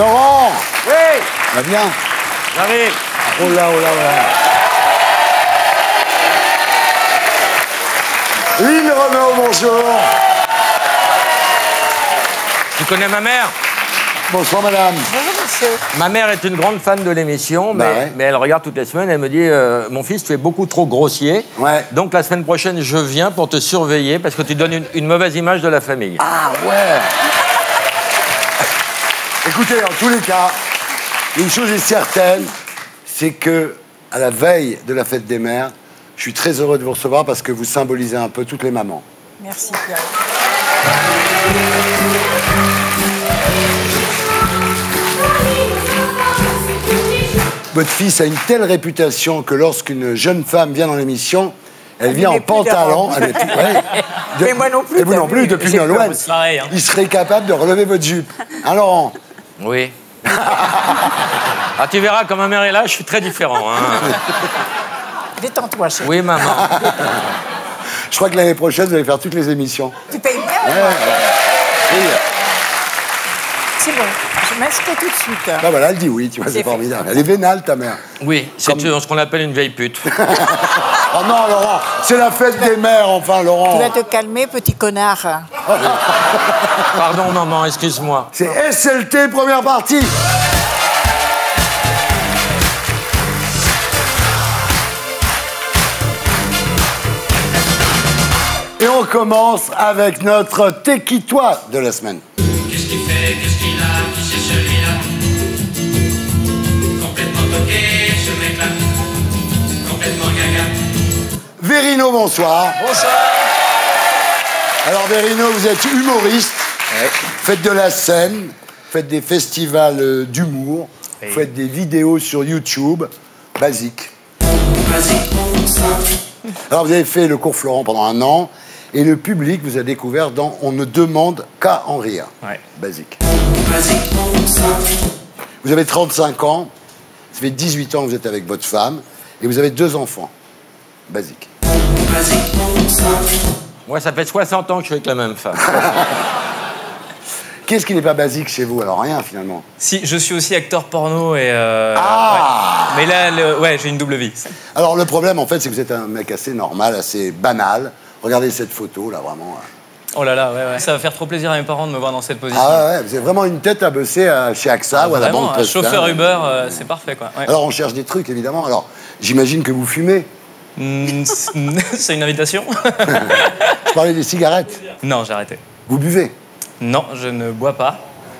Laurent! Oui! Va bien? J'arrive. Oh là, oh là, oh là. Lynn Renaud, bonjour. Tu connais ma mère? Bonsoir, madame. Bonjour, monsieur. Ma mère est une grande fan de l'émission, Bah ouais. mais elle regarde toutes les semaines. Elle me dit mon fils, tu es beaucoup trop grossier. Ouais. Donc la semaine prochaine, je viens pour te surveiller parce que tu donnes une mauvaise image de la famille. Ah, ouais. Écoutez, en tous les cas, une chose est certaine, c'est que, à la veille de la fête des mères, je suis très heureux de vous recevoir parce que vous symbolisez un peu toutes les mamans. Merci, Pierre. Votre fils a une telle réputation que lorsqu'une jeune femme vient dans l'émission, elle vient en met plus pantalon. de robe. Elle met plus- ouais. Et moi non plus, Et vous t'as non plus, vu. depuis J'ai Nolwenn. peur aussi. Pareil, hein. Il serait capable de relever votre jupe. Hein, Laurent? Oui. Ah, tu verras, quand ma mère est là, je suis très différent. Hein. Détends-toi, chérie. Oui, maman. Je crois que l'année prochaine, vous allez faire toutes les émissions. Tu payes bien, Ouais, moi. ouais. Oui. C'est bon. Je m'inscris tout de suite. Là, voilà, elle dit oui, tu vois, c'est C'est formidable. Elle est vénale, ta mère. Oui, c'est ce qu'on appelle une vieille pute. Oh non, Laurent, c'est la fête des mères, enfin, Laurent. Tu vas te calmer, petit connard. Pardon, maman, excuse-moi. C'est SLT, première partie. Et on commence avec notre T'es-qui-toi de la semaine. Qu'est-ce qu'il fait, qu'est-ce qu'il a, qui c'est celui-là? Complètement toqué, ce mec-là. Complètement gaga. Vérino, bonsoir. Bonsoir. Alors, Vérino, vous êtes humoriste. Faites de la scène, faites des festivals d'humour, faites des vidéos sur YouTube. Basique. Vas-y, simple. Alors, vous avez fait le cours Florent pendant 1 an. Et le public vous a découvert dans On ne demande qu'à en rire. Ouais. Basique. Vas-y, simple. Vous avez 35 ans, ça fait 18 ans que vous êtes avec votre femme, et vous avez 2 enfants. Basique. Vas-y, simple. Moi, ça fait 60 ans que je suis avec la même femme. Qu'est-ce qui n'est pas basique chez vous? Alors rien, finalement. Si, je suis aussi acteur porno et... Ah ouais. Mais là, ouais, j'ai une double vie. Alors, le problème, en fait, c'est que vous êtes un mec assez normal, assez banal. Regardez cette photo, là, vraiment. Oh là là, ouais. Ça va faire trop plaisir à mes parents de me voir dans cette position. Ah ouais, vous avez vraiment une tête à bosser chez AXA ou à la Vraiment, banque un postale. chauffeur Uber, c'est parfait, quoi. Ouais. Alors, on cherche des trucs, évidemment. Alors, j'imagine que vous fumez. C'est une invitation? Je parlais des cigarettes. Non, j'ai arrêté. Vous buvez. Non, je ne bois pas.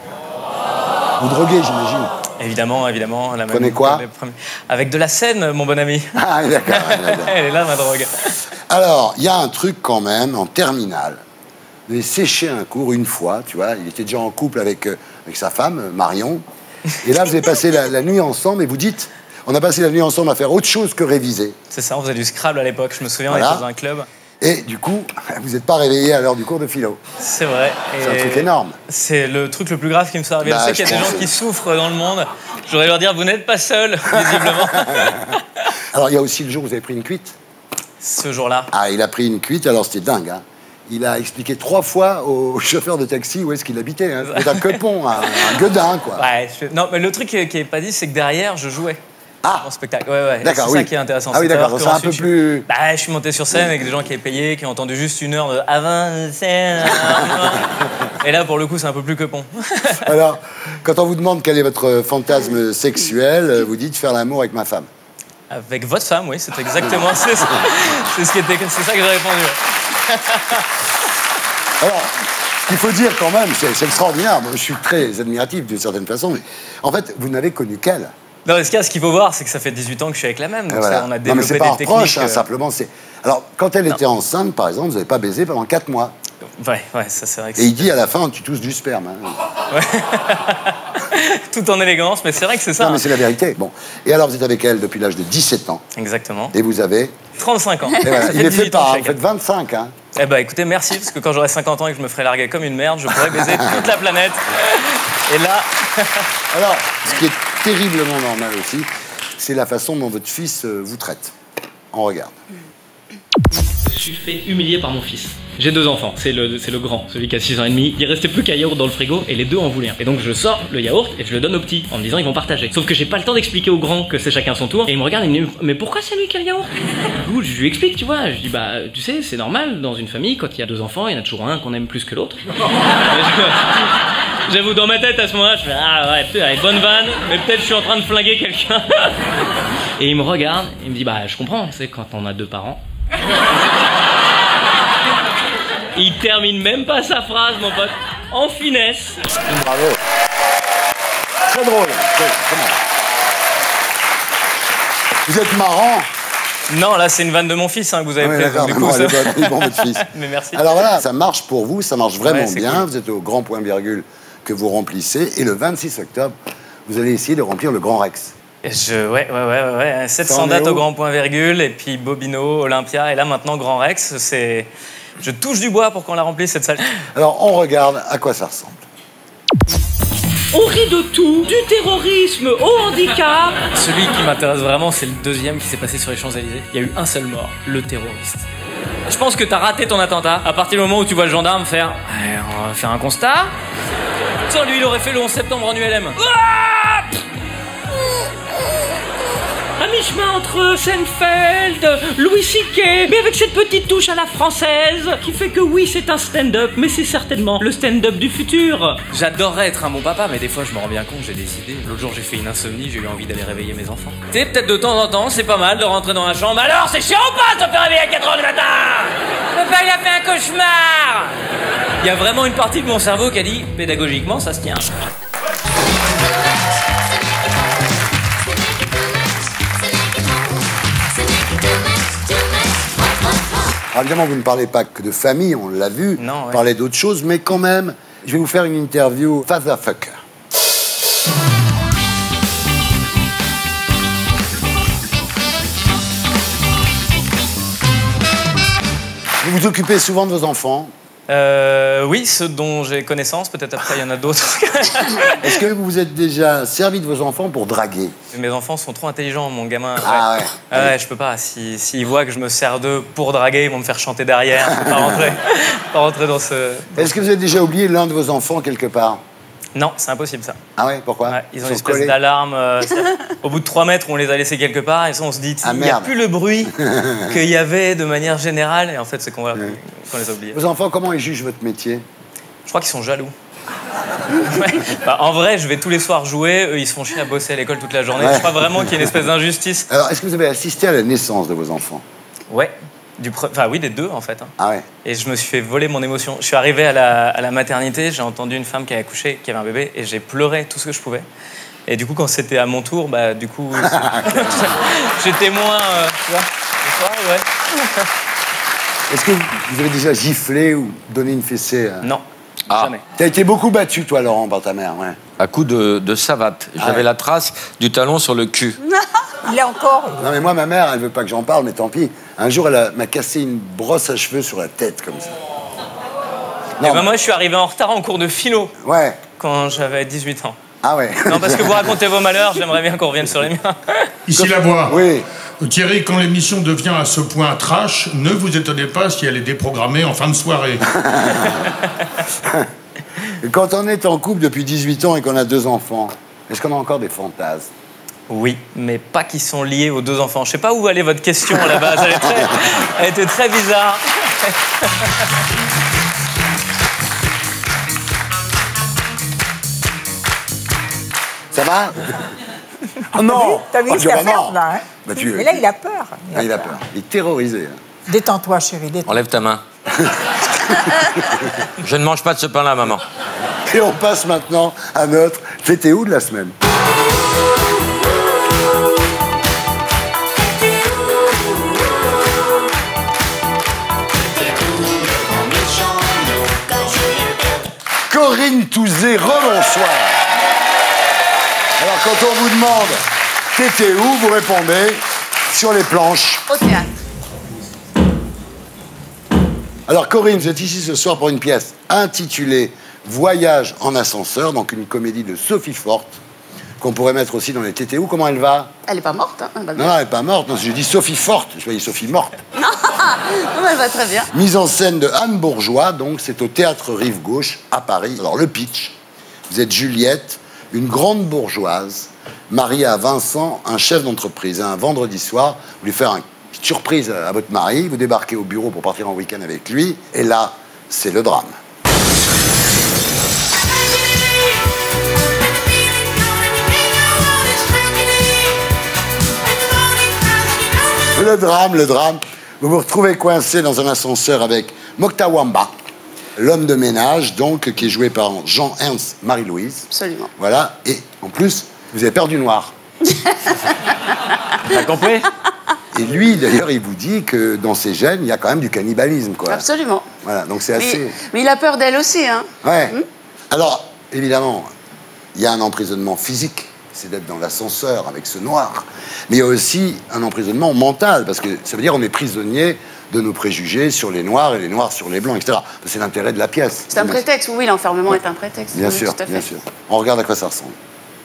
Vous droguez, j'imagine. Évidemment, évidemment. La Prenez quoi? Avec de la Seine, mon bon ami. Ah, d'accord. D'accord. Elle est là, ma drogue. Alors, il y a un truc quand même, en terminale. Vous avez séché un cours une fois, tu vois. Il était déjà en couple avec sa femme, Marion. Et là, vous avez passé la nuit ensemble et vous dites, on a passé la nuit ensemble à faire autre chose que réviser. C'est ça, on faisait du Scrabble à l'époque. Je me souviens, Voilà. on était dans un club. Et du coup, vous n'êtes pas réveillé à l'heure du cours de philo. C'est vrai. C'est un truc énorme. C'est le truc le plus grave qui me soit arrivé. Bah, je sais qu'il y a je des pense. gens qui souffrent dans le monde. Je voudrais leur dire, vous n'êtes pas seuls, visiblement. Alors, il y a aussi le jour où vous avez pris une cuite. Ce jour-là. Ah, il a pris une cuite, alors c'était dingue, hein. Il a expliqué 3 fois au chauffeur de taxi où est-ce qu'il habitait. Hein. C'était un quepon, un gueudin, quoi. Ouais, non, mais le truc qui est pas dit, c'est que derrière, je jouais. Ah, En spectacle. Ouais. D'accord, C'est oui. ça qui est intéressant. Ah oui, de d'accord, savoir c'est un qu'ensuite, peu plus... Bah, je suis monté sur scène avec des gens qui avaient payé, qui ont entendu juste 1 heure de avant scène. Et là, pour le coup, c'est un peu plus que pont. Alors, quand on vous demande quel est votre fantasme sexuel, vous dites faire l'amour avec ma femme. Avec votre femme, oui, c'est exactement c'est ça que j'ai répondu. Alors, ce qu'il faut dire quand même, c'est extraordinaire. Moi, je suis très admiratif d'une certaine façon, mais en fait, vous n'avez connu qu'elle. Non, mais ce qu'il faut voir, c'est que ça fait 18 ans que je suis avec la même. Donc Voilà. ça, on a Non, mais développé c'est pas un des reproche, techniques. hein, simplement, c'est... Alors, quand elle était enceinte, par exemple, vous n'avez pas baisé pendant 4 mois. Ouais, ça c'est vrai que Et il dit à la fin, tu tousses du sperme. Hein. tout en élégance, mais c'est vrai que c'est ça. Non, mais hein. c'est la vérité. Bon. Et alors, vous êtes avec elle depuis l'âge de 17 ans. Exactement. Et vous avez... 35 ans. Et voilà, Ça il est fait 18 ans pas, que hein, je vous suis avec faites 25, hein. Eh ben écoutez, merci, parce que quand j'aurai 50 ans et que je me ferai larguer comme une merde, je pourrai baiser toute la planète. Et là... Alors, ce qui est terriblement normal aussi, c'est la façon dont votre fils vous traite. On regarde. Je suis fait humilier par mon fils. J'ai 2 enfants, c'est le grand, celui qui a 6 ans et demi. Il restait plus qu'un yaourt dans le frigo et les 2 en voulaient un. Et donc je sors le yaourt et je le donne au petit en me disant ils vont partager. Sauf que j'ai pas le temps d'expliquer au grand que c'est chacun son tour. Et il me regarde et il me dit mais pourquoi c'est lui qui a le yaourt? Du coup je lui explique, tu vois. Je dis bah tu sais c'est normal dans une famille quand il y a 2 enfants il y en a toujours un qu'on aime plus que l'autre. J'avoue dans ma tête à ce moment-là je fais ah ouais putain allez, bonne vanne mais peut-être je suis en train de flinguer quelqu'un. Et il me regarde et il me dit bah je comprends c'est quand on a 2 parents. Il termine même pas sa phrase, mon pote, en finesse. Bravo. Très drôle. Vous êtes marrant. Non, là, c'est une vanne de mon fils hein, que vous avez pris. D'accord, Du coup, non, ça... elle est bonne, votre fils. Mais merci. Alors voilà, ça marche pour vous, ça marche vraiment Ouais, bien. cool. Vous êtes au grand point virgule que vous remplissez. Et le 26 octobre, vous allez essayer de remplir le Grand Rex. Ouais. 700 dates au grand point virgule, et puis Bobino, Olympia, et là maintenant Grand Rex, c'est... Je touche du bois pour qu'on la remplisse cette salle. Alors on regarde à quoi ça ressemble. On rit de tout, du terrorisme au handicap. Celui qui m'intéresse vraiment, c'est le deuxième qui s'est passé sur les Champs-Élysées. Il y a eu un seul mort, le terroriste. Je pense que t'as raté ton attentat à partir du moment où tu vois le gendarme faire ouais, on va faire un constat. Sans lui, il aurait fait le 11 septembre en ULM. À mi-chemin entre Seinfeld, Louis C.K., mais avec cette petite touche à la française qui fait que oui, c'est un stand-up, mais c'est certainement le stand-up du futur. J'adorerais être un bon papa, mais des fois je me rends bien compte, j'ai des idées. L'autre jour j'ai fait une insomnie, j'ai eu envie d'aller réveiller mes enfants. Tu sais, peut-être de temps en temps, c'est pas mal de rentrer dans la chambre. Alors, c'est chiant ou pas de se faire réveiller à 4h du matin? Papa, il a fait un cauchemar. Il y a vraiment une partie de mon cerveau qui a dit, pédagogiquement, ça se tient. Alors évidemment, vous ne parlez pas que de famille, on l'a vu. Non, ouais. Vous parlez d'autres choses, mais quand même, je vais vous faire une interview fatherfucker. Vous vous occupez souvent de vos enfants. Oui, ceux dont j'ai connaissance, peut-être après il y en a d'autres. Est-ce que vous vous êtes déjà servi de vos enfants pour draguer? Mes enfants sont trop intelligents, mon gamin. Ah ouais. Ah ouais, je peux pas. S'ils voient que je me sers d'eux pour draguer, ils vont me faire chanter derrière. Je peux pas rentrer dans ce... Est-ce que vous avez déjà oublié l'un de vos enfants quelque part? Non, c'est impossible ça. Ah ouais, pourquoi? Ouais, ils ont une sont espèce collés. d'alarme. Au bout de 3 mètres, on les a laissés quelque part et ça, on se dit, Ah, il n'y a merde. plus le bruit qu'il y avait de manière générale. Et en fait, c'est qu'on les a oubliés. Vos enfants, comment ils jugent votre métier? Je crois qu'ils sont jaloux. Ouais. Bah, en vrai, je vais tous les soirs jouer, eux ils se font chier à bosser à l'école toute la journée. Ouais. Je crois vraiment qu'il y a une espèce d'injustice. Alors, est-ce que vous avez assisté à la naissance de vos enfants? Ouais, enfin oui, des deux en fait. Hein. Ah ouais. Et je me suis fait voler mon émotion. Je suis arrivé à la maternité, j'ai entendu une femme qui avait accouché, qui avait un bébé, et j'ai pleuré tout ce que je pouvais. Et du coup, quand c'était à mon tour, bah du coup, j'étais moins, tu vois, le soir, ouais. Est-ce que vous avez déjà giflé ou donné une fessée Non, Ah. jamais. T'as été beaucoup battu, toi, Laurent, par ta mère, ouais. À coup de savate. J'avais ouais. la trace du talon sur le cul. Il est encore. Non, mais moi, ma mère, elle veut pas que j'en parle, mais tant pis. Un jour, m'a cassé une brosse à cheveux sur la tête, comme ça. Et bah, moi, je suis arrivé en retard en cours de philo Ouais. quand j'avais 18 ans. Ah ouais. Non, parce que vous racontez vos malheurs, j'aimerais bien qu'on revienne sur les miens. Ici la voix. Oui. Thierry, quand l'émission devient à ce point trash, ne vous étonnez pas si elle est déprogrammée en fin de soirée. Quand on est en couple depuis 18 ans et qu'on a 2 enfants, est-ce qu'on a encore des fantasmes? Oui, mais pas qui sont liés aux 2 enfants. Je sais pas où allait votre question à la base. Elle était très bizarre. Ça va? Oh non! T'as vu Oh, ce qu'il a bah fait non. là, hein? Bah, tu- Mais là, il a peur. Ah, il a peur. Il est terrorisé. hein. Détends-toi, chérie, détends-toi. Enlève ta main. Je ne mange pas de ce pain-là, maman. Et on passe maintenant à notre TTO de la semaine. Corinne Touzé, rebonsoir. Alors, quand on vous demande t'étais où, vous répondez sur les planches. Au théâtre. Alors, Corinne, vous êtes ici ce soir pour une pièce intitulée Voyage en ascenseur, donc une comédie de Sophie Forte, qu'on pourrait mettre aussi dans les TTO. Comment elle va? Elle est pas morte, hein? Non, elle n'est pas morte. Non, je dis Sophie Forte. Je voyais Sophie morte. Non, mais elle va très bien. Mise en scène de Anne Bourgeois, donc c'est au Théâtre Rive Gauche à Paris. Alors le pitch, vous êtes Juliette, une grande bourgeoise, mariée à Vincent, un chef d'entreprise. Un vendredi soir, vous voulez faire une petite surprise à votre mari, vous débarquez au bureau pour partir en week-end avec lui, et là, c'est le drame. Le drame. Vous vous retrouvez coincé dans un ascenseur avec Mokta Wamba, l'homme de ménage, donc, qui est joué par Jean-Ernst Marie-Louise. Absolument. Voilà, et en plus, vous avez peur du noir. T'as compris? Et lui, d'ailleurs, il vous dit que dans ses gènes, il y a quand même du cannibalisme, quoi. Absolument. Voilà, donc c'est assez... Mais il a peur d'elle aussi, hein. Ouais. Alors, évidemment, il y a un emprisonnement physique, c'est d'être dans l'ascenseur avec ce noir. Mais il y a aussi un emprisonnement mental, parce que ça veut dire qu'on est prisonnier de nos préjugés sur les noirs et les noirs sur les blancs, etc. C'est l'intérêt de la pièce. C'est un prétexte, oui, l'enfermement est un prétexte. Bien oui, sûr, tout à fait. bien sûr. On regarde à quoi ça ressemble.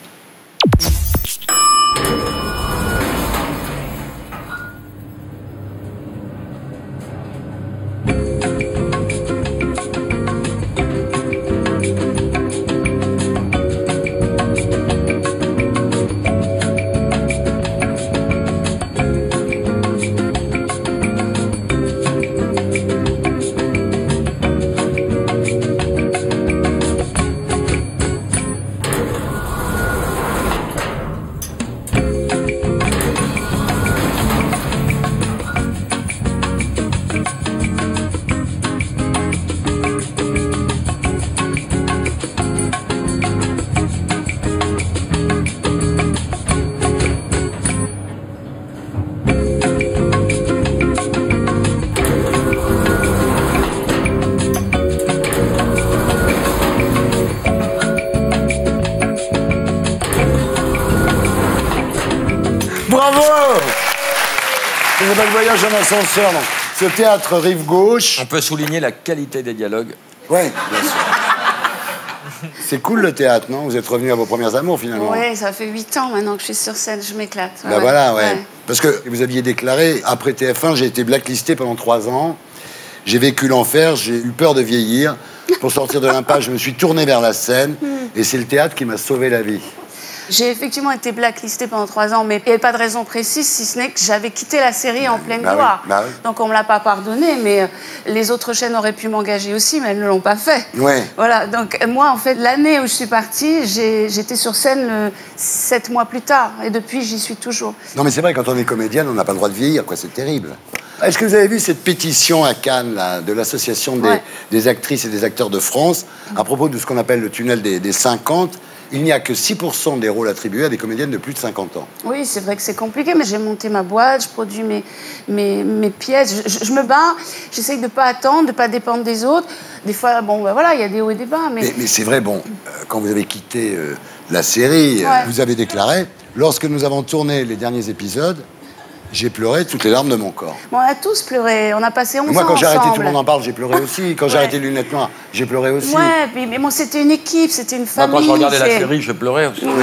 Bravo! C'est le voyage en ascenseur, donc. Ce théâtre Rive Gauche. On peut souligner la qualité des dialogues. Oui, bien sûr. C'est cool le théâtre, non? Vous êtes revenu à vos premiers amours, finalement. Oui, ça fait 8 ans maintenant que je suis sur scène, je m'éclate. Ouais, Ben voilà, ouais. ouais. Parce que vous aviez déclaré, après TF1, j'ai été blacklisté pendant 3 ans. J'ai vécu l'enfer, j'ai eu peur de vieillir. Pour sortir de l'impasse, je me suis tourné vers la scène. Et c'est le théâtre qui m'a sauvé la vie. J'ai effectivement été blacklistée pendant 3 ans, mais il n'y avait pas de raison précise, si ce n'est que j'avais quitté la série en pleine gloire. Oui. Donc on ne me l'a pas pardonné, mais les autres chaînes auraient pu m'engager aussi, mais elles ne l'ont pas fait. Ouais. Voilà, donc moi, en fait, l'année où je suis partie, j'étais sur scène 7 mois plus tard, et depuis, j'y suis toujours. Non, mais c'est vrai, quand on est comédienne, on n'a pas le droit de vieillir, quoi. C'est terrible. Est-ce que vous avez vu cette pétition à Cannes, là, de l'association des actrices et des acteurs de France, à propos de ce qu'on appelle le tunnel des 50? Il n'y a que 6% des rôles attribués à des comédiennes de plus de 50 ans. Oui, c'est vrai que c'est compliqué, mais j'ai monté ma boîte, je produis mes pièces, je me bats, j'essaye de ne pas attendre, de ne pas dépendre des autres. Des fois, bon, ben voilà, il y a des hauts et des bas, mais c'est vrai, bon, quand vous avez quitté la série, vous avez déclaré, lorsque nous avons tourné les derniers épisodes, j'ai pleuré toutes les larmes de mon corps. Bon, on a tous pleuré, on a passé 11 ans Moi, quand j'ai arrêté, ensemble. tout le monde en parle, j'ai pleuré aussi. Quand j'ai arrêté Lunettes Noires, j'ai pleuré aussi. Ouais, mais bon, c'était une équipe, c'était une famille. Moi, quand je regardais la série, je pleurais aussi. Ouais.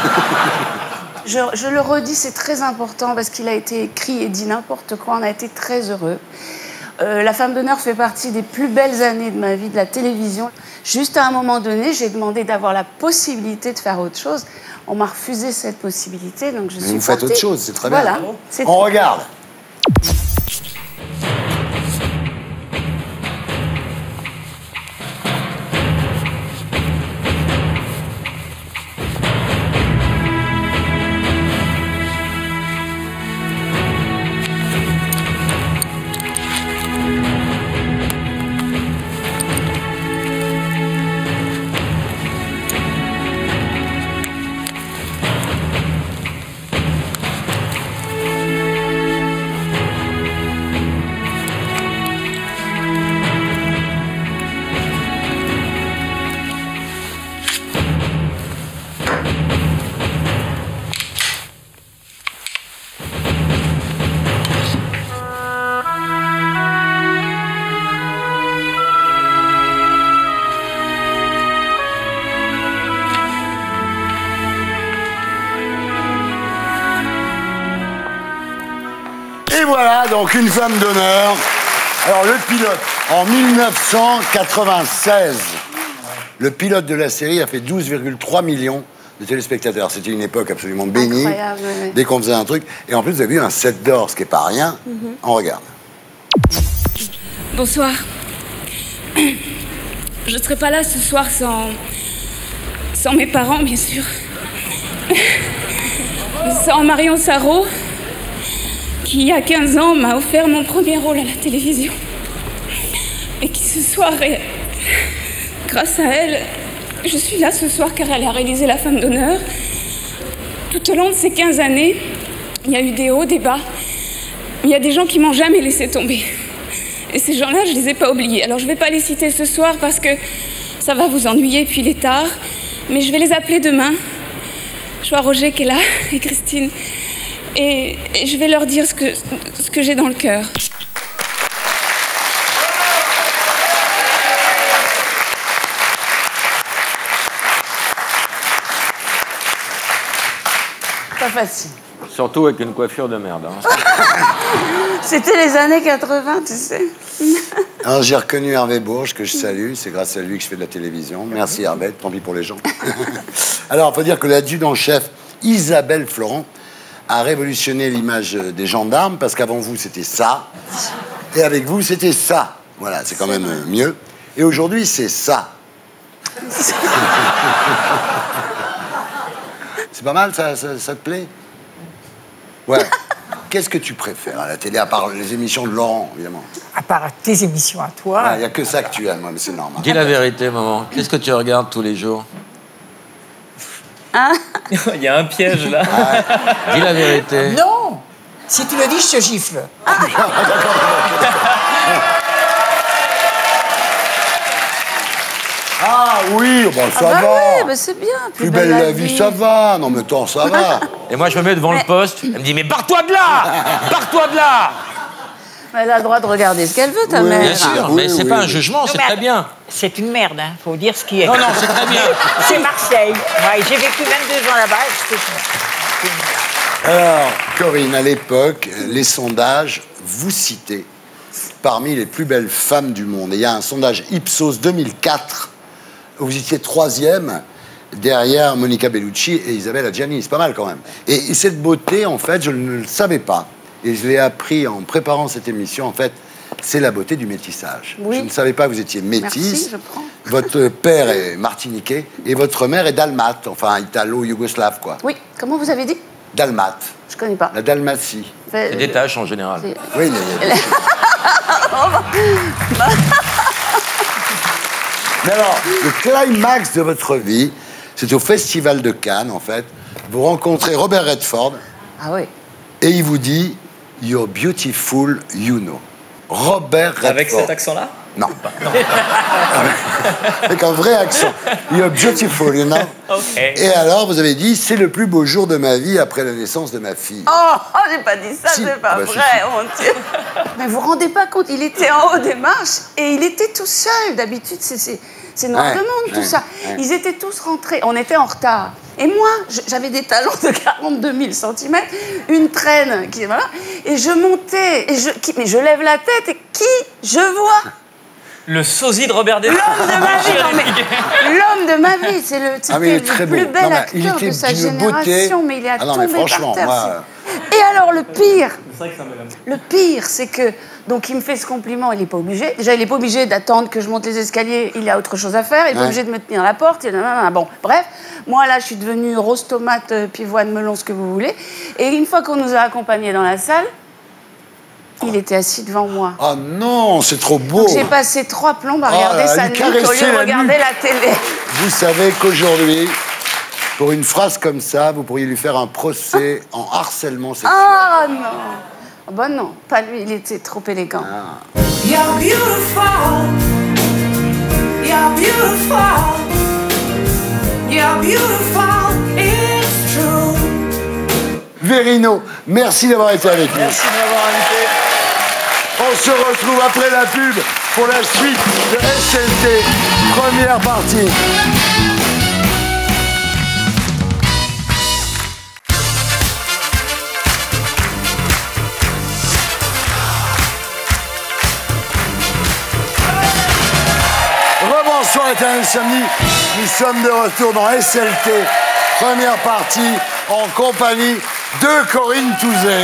Je le redis, c'est très important parce qu'il a été écrit et dit n'importe quoi. On a été très heureux. La Femme d'honneur fait partie des plus belles années de ma vie, de la télévision. Juste à un moment donné, j'ai demandé d'avoir la possibilité de faire autre chose. On m'a refusé cette possibilité, donc je suis Vous faites partie. autre chose, c'est très bien. Voilà. On regarde. voilà, donc une femme d'honneur. Alors, le pilote, en 1996, le pilote de la série a fait 12,3 millions de téléspectateurs. C'était une époque absolument bénie. Incroyable, oui. Dès qu'on faisait un truc. Et en plus, vous avez eu un 7 d'or, ce qui n'est pas rien. On regarde. Bonsoir. Je ne serai pas là ce soir sans mes parents, bien sûr. Sans Marion Sarraud, qui, il y a 15 ans, m'a offert mon premier rôle à la télévision. Et qui, ce soir, grâce à elle, je suis là ce soir car elle a réalisé La Femme d'honneur. Tout au long de ces 15 années, il y a eu des hauts, des bas. Il y a des gens qui m'ont jamais laissé tomber. Et ces gens-là, je les ai pas oubliés. Alors je vais pas les citer ce soir parce que ça va vous ennuyer, puis il est tard. Mais je vais les appeler demain. Je vois Roger qui est là, et Christine. Et je vais leur dire ce que j'ai dans le cœur. Pas facile. Surtout avec une coiffure de merde. Hein. C'était les années 80, tu sais. Alors, j'ai reconnu Hervé Bourges, que je salue. C'est grâce à lui que je fais de la télévision. Merci Hervé, tant pis pour les gens. Alors, il faut dire que l'adjudant-chef Isabelle Florent a révolutionné l'image des gendarmes, parce qu'avant vous, c'était ça. Et avec vous, c'était ça. Voilà, c'est quand même mieux. Et aujourd'hui, c'est ça. C'est pas mal, ça te plaît? Ouais. Qu'est-ce que tu préfères à la télé, à part les émissions de Laurent, évidemment? À part tes émissions à toi. Il n'y a que ça que tu aimes, moi, mais c'est normal. Dis la vérité, maman. Qu'est-ce que tu regardes tous les jours? Il y a un piège là. Dis la vérité. Non. Si tu le dis, je te gifle. Ah oui, bon, ça bah va. oui, bah c'est bien. Plus belle la vie, ça va. Non, mais attends, ça va. Et moi, je me mets devant le poste. Elle me dit, mais barre-toi de là! Barre-toi de là! Elle a le droit de regarder ce qu'elle veut, ta Oui, mère. Bien sûr, Oui, mais c'est oui, pas un oui. jugement, c'est mais très bien. C'est une merde, hein. Faut dire ce qui est. Non, non, c'est très bien. C'est Marseille. Ouais, j'ai vécu 22 ans là-bas. C'est une merde. Alors, Corinne, à l'époque, les sondages vous citaient parmi les plus belles femmes du monde. Et il y a un sondage Ipsos 2004 où vous étiez 3e derrière Monica Bellucci et Isabelle Adjani. C'est pas mal quand même. Et cette beauté, en fait, je ne le savais pas. Et je l'ai appris en préparant cette émission. En fait, c'est la beauté du métissage. Oui. Je ne savais pas que vous étiez métisse. Merci, je prends. Votre père est martiniquais et votre mère est dalmate, enfin italo-yougoslave, quoi. Oui, comment vous avez dit? Dalmate. Je connais pas. La Dalmatie. C'est des tâches en général. Oui, mais alors, le climax de votre vie, c'est au Festival de Cannes, en fait. Vous rencontrez Robert Redford Ah oui. et il vous dit « You're beautiful, you know ». Robert Redford. Avec cet accent-là? Non. Avec un vrai accent. « You're beautiful, you know ». Ok. Et alors, vous avez dit « C'est le plus beau jour de ma vie après la naissance de ma fille ». Oh, j'ai pas dit ça, Si. c'est pas Ah bah, vrai, si, si. mon Dieu. Mais vous vous rendez pas compte, il était en haut des marches et il était tout seul. D'habitude, c'est noir Ouais, de monde, tout ouais, ça. ouais. Ils étaient tous rentrés. On était en retard. Et moi, j'avais des talons de 42 000 cm, une traîne, voilà, et je montais, mais je lève la tête et qui je vois? Le sosie de Robert Redford. L'homme de ma vie, non, mais l'homme de ma vie, c'était Ah, mais il est le très plus beau. bel Non, mais acteur il était de sa d'une beauté. génération, mais il est Ah non, tombé mais franchement, par terre. moi, Et alors, le pire, C'est vrai que c'est un bel homme. le pire, c'est que, donc il me fait ce compliment, il n'est pas obligé. Déjà, il n'est pas obligé d'attendre que je monte les escaliers, il a autre chose à faire, il n'est pas Ouais. obligé de me tenir à la porte. Bon, bref, moi là, je suis devenue rose tomate, pivoine, melon, ce que vous voulez. Et une fois qu'on nous a accompagnés dans la salle, il était assis devant moi. Oh non, c'est trop beau. J'ai passé 3 plombes à Oh regarder là là, sa lui nuque au lieu caresser de la regarder nuque. la télé. Vous savez qu'aujourd'hui, pour une phrase comme ça, vous pourriez lui faire un procès en harcèlement sexuel. Ah non. Oh, bah non, pas lui, il était trop élégant. You're beautiful. You're beautiful. You're beautiful. It's true. Vérino, merci d'avoir été avec nous. Merci de m'avoir invité. On se retrouve après la pub pour la suite de SLT, première partie. Éternel Samedi, nous sommes de retour dans SLT, première partie, en compagnie de Corinne Touzé,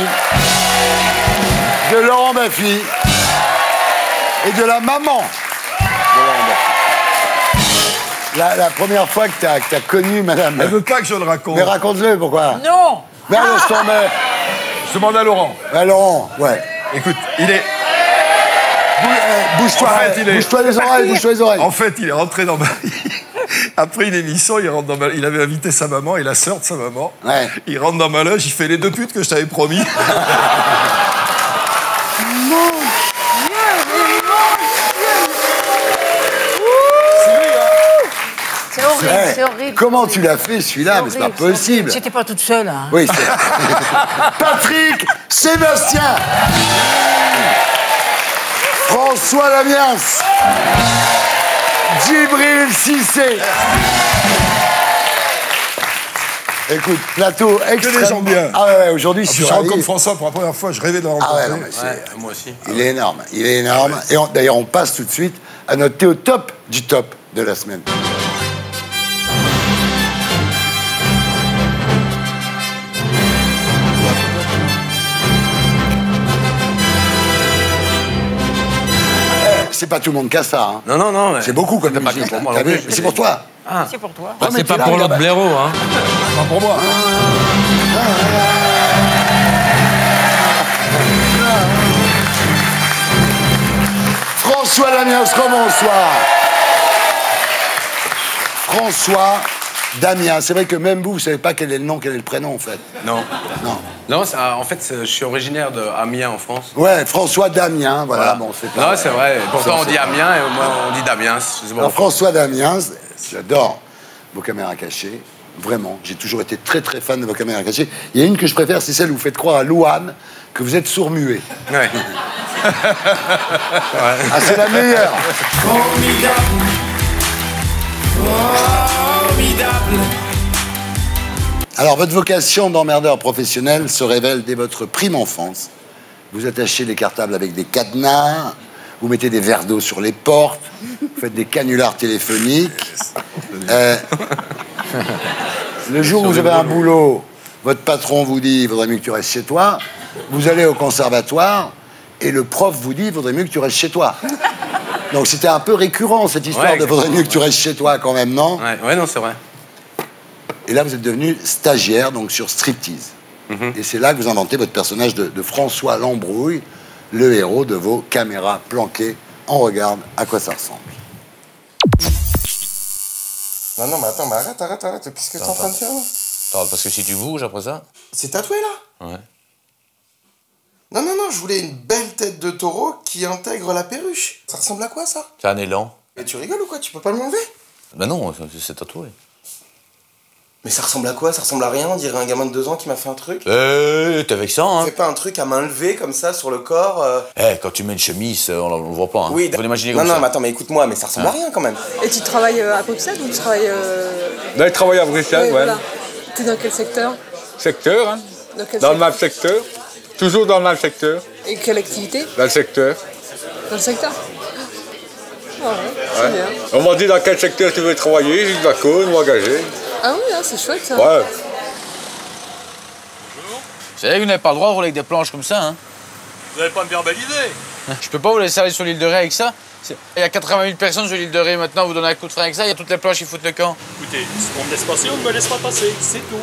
de Laurent Baffy et de la maman de Laurent Baffy. La première fois que tu as connu madame... Elle veut pas que je le raconte. Mais raconte-le, pourquoi? Non. Mais alors, je t'en mets. Je demande à Laurent. Laurent, ouais. Écoute, il est... Bouge-toi, En fait, bouge-toi les oreilles, bouge-toi les oreilles. En fait, il est rentré dans ma... Après une émission, il rentre dans ma... Il avait invité sa maman et la sœur de sa maman. Ouais. Il rentre dans ma loge, il fait les 2 putes que je t'avais promis. C'est horrible, c'est horrible. Comment tu l'as fait celui-là? Mais c'est pas possible. J'étais pas toute seule. Hein. Oui, c'est... Patrick Sébastien, François Lamiens, Djibril Cissé. Écoute, plateau extrêmement... des gens bien. Ah ouais, aujourd'hui, je suis Je rencontre ravi. François pour la première fois, je rêvais de le rencontrer. Ah ouais, non, mais c'est... Moi aussi. Il est énorme, il est énorme. Et d'ailleurs, on passe tout de suite à notre Théo top du top de la semaine. C'est pas tout le monde qui a ça. Hein. Non, non, non. C'est beaucoup comme pas musique. que pour moi T'as non vu plus. C'est pour toi. Ah. C'est pour toi. Ah, mais c'est pas t'es là, pour l'autre là-bas. blaireau, hein. Pas pour moi. François Damiens, bonsoir. François Damiens. C'est vrai que même vous savez pas quel est le nom, quel est le prénom, en fait. Non. Non. Non, en fait, je suis originaire d'Amiens, en France. Ouais, François Damiens, voilà. Bon, c'est pas... Non, c'est vrai. Pourtant, on dit c'est- Amiens et moi, on dit Damiens. Je sais pas Alors, pourquoi. François Damiens, j'adore vos caméras cachées. Vraiment, j'ai toujours été très très fan de vos caméras cachées. Il y a une que je préfère, c'est celle où vous faites croire à Louane que vous êtes sourd-muet. Ouais. Ah, c'est la meilleure. Alors, votre vocation d'emmerdeur professionnel se révèle dès votre prime enfance. Vous attachez les cartables avec des cadenas, vous mettez des verres d'eau sur les portes, vous faites des canulars téléphoniques. Le jour où vous avez un boulot, votre patron vous dit « il vaudrait mieux que tu restes chez toi », vous allez au conservatoire et le prof vous dit « il vaudrait mieux que tu restes chez toi ». Donc c'était un peu récurrent cette histoire Ouais, de « vaudrait mieux que tu restes chez toi » quand même, non? Ouais, non, c'est vrai. Et là, vous êtes devenu stagiaire, donc sur Striptease. Et c'est là que vous inventez votre personnage de François Lambrouille, le héros de vos caméras planquées. On regarde à quoi ça ressemble. Non, mais attends, mais arrête. Qu'est-ce que t'es en train de faire là? Attends, parce que si tu bouges après ça... C'est tatoué là? Ouais. Non, je voulais une belle tête de taureau qui intègre la perruche. Ça ressemble à quoi ça? C'est un élan. Mais tu rigoles ou quoi? Tu peux pas me l'enlever? Bah non, c'est tatoué. Mais ça ressemble à quoi? Ça ressemble à rien, on dirait un gamin de 2 ans qui m'a fait un truc. T'es avec ça, hein? C'est pas un truc à main levée comme ça sur le corps Quand tu mets une chemise, on le voit pas, hein. Oui, Faut l'imaginer non, comme ça. non, mais attends, mais écoute-moi, mais ça ressemble à rien quand même. Et tu travailles à Bruxelles ou tu travailles... Là, je travaille à Bruxelles, ouais. Voilà. T'es dans quel secteur? Secteur, hein? Dans le même secteur. Toujours dans le même secteur. Et quelle activité? Dans le secteur. Dans le secteur? Ah ouais, c'est Ouais. bien. On m'a dit dans quel secteur tu veux travailler, j'ai de la cause, m'engager. Ah oui, hein, c'est chouette ça. Ouais. Vous savez que vous n'avez pas le droit de rouler avec des planches comme ça, hein? Vous n'allez pas me verbaliser. Je peux pas vous laisser aller sur l'île de Ré avec ça. Il y a 80 000 personnes sur l'île de Ré maintenant, vous donnez un coup de frein avec ça, il y a toutes les planches qui foutent le camp. Écoutez, on me laisse passer, on ne me laisse pas passer, c'est tout.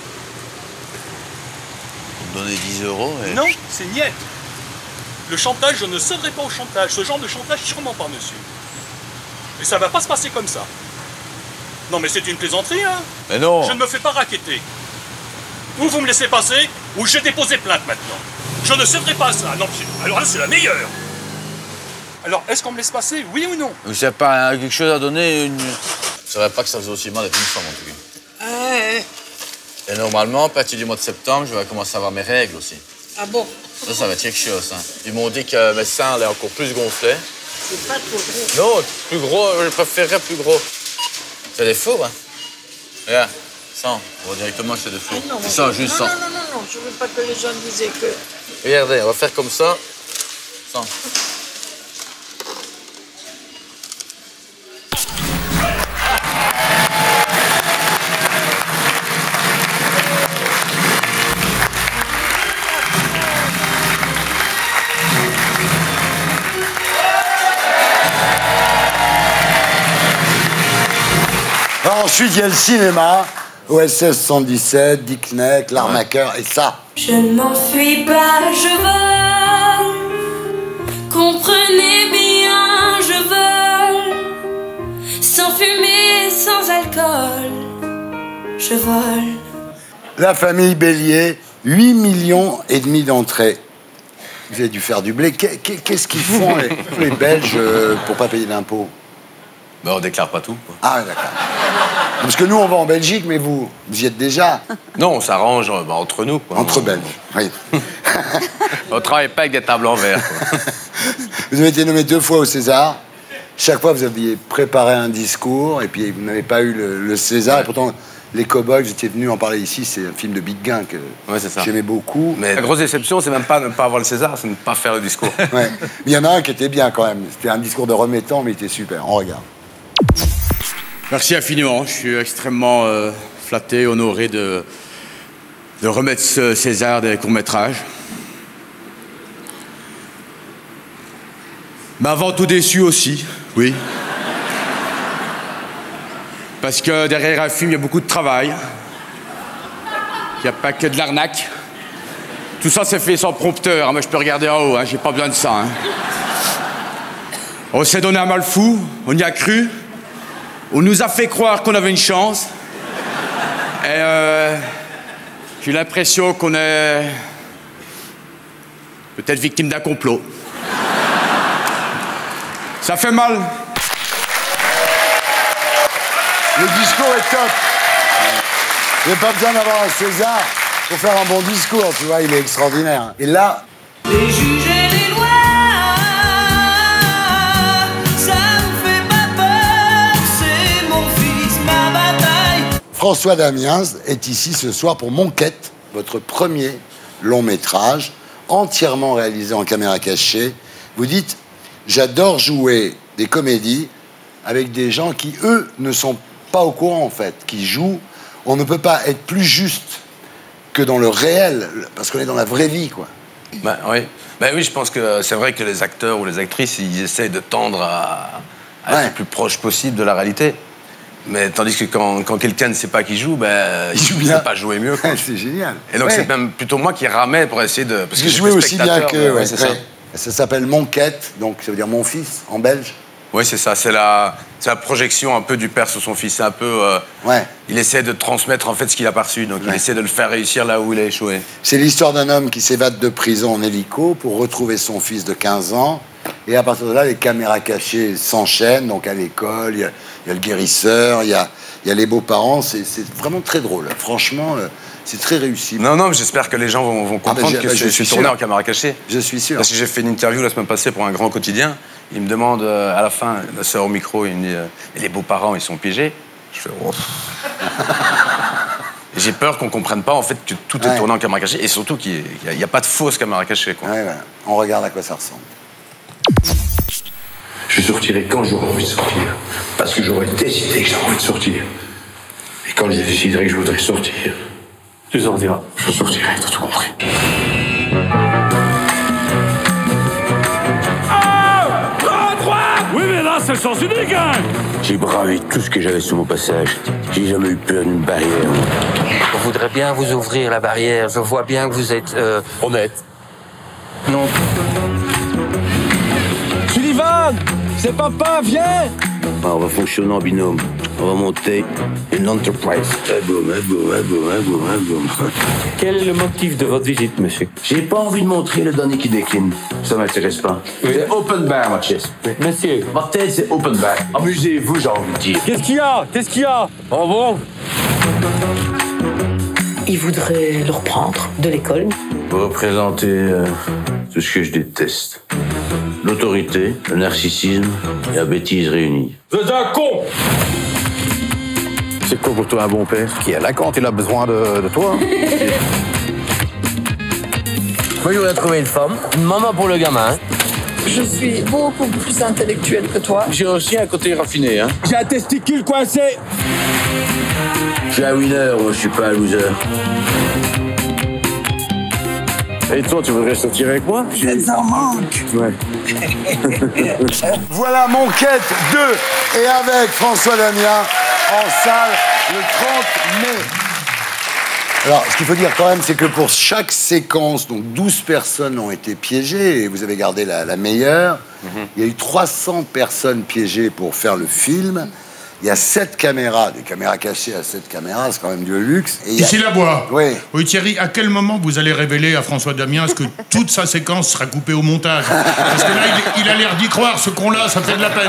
Vous me donnez 10 euros et... Non, c'est niette. Le chantage, je ne céderai pas au chantage. Ce genre de chantage, sûrement pas, monsieur. Et ça va pas se passer comme ça. Non, mais c'est une plaisanterie, hein? Mais non. Je ne me fais pas racketter. Ou vous me laissez passer, ou je dépose plainte maintenant. Je ne céderai pas à ça. Non, alors là, c'est la meilleure. Alors, est-ce qu'on me laisse passer, oui ou non? Vous savez pas quelque chose à donner, une... Je savais pas que ça faisait aussi mal d'être une femme, en tout cas. Et normalement, à partir du mois de septembre, je vais commencer à avoir mes règles aussi. Ah bon? Ça va être quelque chose, hein. Ils m'ont dit que mes seins allaient encore plus gonfler. C'est pas trop gros. Non, plus gros, je préférerais plus gros. C'est des faux, hein? Regarde, ça, on voit directement que c'est des faux. Non, C'est ça, juste ça. Non, je veux pas que les gens disaient que... Regardez, on va faire comme ça. Ça. ensuite, il y a le cinéma. OSS 117, Dick Neck, L'Arnaqueur, et ça. Je ne m'enfuis pas, je vole. Comprenez bien, je vole. Sans fumée, sans alcool. Je vole. La famille Bélier, 8,5 millions d'entrées. Vous avez dû faire du blé. Qu'est-ce qu'ils font, les Belges, pour pas payer d'impôts? Ben, on déclare pas tout, quoi. Ah, d'accord. Parce que nous, on va en Belgique, mais vous y êtes déjà. Non, on s'arrange entre nous, quoi. Entre Belges, oui. On travaille pas avec des tables en verre, quoi. Vous avez été nommé 2 fois au César. Chaque fois, vous aviez préparé un discours, et puis vous n'avez pas eu le César. Ouais. Et pourtant, Les Cowboys, vous étiez venu en parler ici, c'est un film de Big Gain que j'aimais beaucoup. Mais la grosse déception, c'est même pas ne pas avoir le César, c'est ne pas faire le discours. Ouais. Mais il y en a un qui était bien quand même. C'était un discours de remettant, mais il était super. On regarde. Merci infiniment. Je suis extrêmement flatté, honoré de remettre ce César des courts-métrages. Mais avant tout déçu aussi, oui. Parce que derrière un film, il y a beaucoup de travail. Il n'y a pas que de l'arnaque. Tout ça, c'est fait sans prompteur. Moi, je peux regarder en haut, hein. J'ai pas besoin de ça. Hein. On s'est donné un mal fou, on y a cru. On nous a fait croire qu'on avait une chance. Et j'ai l'impression qu'on est peut-être victime d'un complot. Ça fait mal. Le discours est top. Il n'y a pas besoin d'avoir un César pour faire un bon discours, tu vois, il est extraordinaire. Et là... Les juges et les lois, ça vous fait pas peur, c'est mon fils, ma bataille. François Damiens est ici ce soir pour Monquête, votre premier long métrage, entièrement réalisé en caméra cachée. Vous dites, j'adore jouer des comédies avec des gens qui, eux, ne sont pas au courant, en fait, qui jouent. On ne peut pas être plus juste que dans le réel, parce qu'on est dans la vraie vie, quoi. Ben oui, je pense que c'est vrai que les acteurs ou les actrices, ils essayent de tendre à être le plus proche possible de la réalité. Mais tandis que quand quelqu'un ne sait pas qui joue, ben, il ne sait pas jouer mieux. C'est génial. Et donc c'est même plutôt moi qui ramais pour essayer de... Parce que je jouais aussi bien que... Ouais, c'est ça. Ça s'appelle Monquête, donc ça veut dire mon fils, en belge. Oui, c'est ça. C'est la projection un peu du père sur son fils. C'est un peu... Il essaie de transmettre en fait ce qu'il a perçu. Donc il essaie de le faire réussir là où il a échoué. C'est l'histoire d'un homme qui s'évade de prison en hélico pour retrouver son fils de 15 ans. Et à partir de là, les caméras cachées s'enchaînent. Donc à l'école, il y a le guérisseur, il y a les beaux-parents. C'est vraiment très drôle. Franchement, c'est très réussi. Non, mais j'espère que les gens vont comprendre que je suis tourné en caméra cachée. Je suis sûr. Parce que j'ai fait une interview la semaine passée pour un grand quotidien. Il me demande à la fin, la sœur au micro, il me dit et les beaux-parents, ils sont piégés? Je fais oh. J'ai peur qu'on comprenne pas en fait que tout est tourné en caméra cachée et surtout qu'il n'y a pas de fausse caméra cachée, quoi. On regarde à quoi ça ressemble. Je sortirai quand j'aurai envie de sortir. Parce que j'aurai décidé que j'ai envie de sortir. Et quand je déciderai que je voudrais sortir, tu sortiras. Je sortirai, t'as tout compris. Oui, mais là, c'est le sens unique, hein. J'ai bravé tout ce que j'avais sur mon passage. J'ai jamais eu peur d'une barrière. On voudrait bien vous ouvrir la barrière. Je vois bien que vous êtes... honnête. Non. Sullivan, c'est papa, viens. On va fonctionner en binôme. On va monter une enterprise. Boum. Quel est le motif de votre visite, monsieur? J'ai pas envie de montrer le dernier qui décline. Ça m'intéresse pas. Oui. C'est open bar, ma chest. Monsieur. Ma tête, c'est open bar. Amusez-vous, j'ai envie de dire. Qu'est-ce qu'il y a? Oh bon? Il voudrait le reprendre de l'école. Vous représentez tout ce que je déteste. L'autorité, le narcissisme et la bêtise réunie. Vous êtes un con! C'est quoi pour toi un bon père? Qui est là quand il a besoin de toi? Moi, je voudrais trouver une femme, une maman pour le gamin. Je suis beaucoup plus intellectuelle que toi. J'ai aussi un côté raffiné, hein. J'ai un testicule coincé. Je suis un winner, moi, je suis pas un loser. Et toi, tu voudrais sortir avec moi? Ça en manque. Ouais. Voilà Monquette 2 et avec François Damien en salle le 30 mai. Alors, ce qu'il faut dire quand même, c'est que pour chaque séquence, donc 12 personnes ont été piégées, et vous avez gardé la meilleure. Il y a eu 300 personnes piégées pour faire le film. Il y a 7 caméras, des caméras cachées à 7 caméras, c'est quand même du luxe. Et Ici la bois. Oui. Oui, Thierry, à quel moment vous allez révéler à François Damien que toute sa séquence sera coupée au montage? Parce que là, il a l'air d'y croire, ce con-là, ça fait de la peine.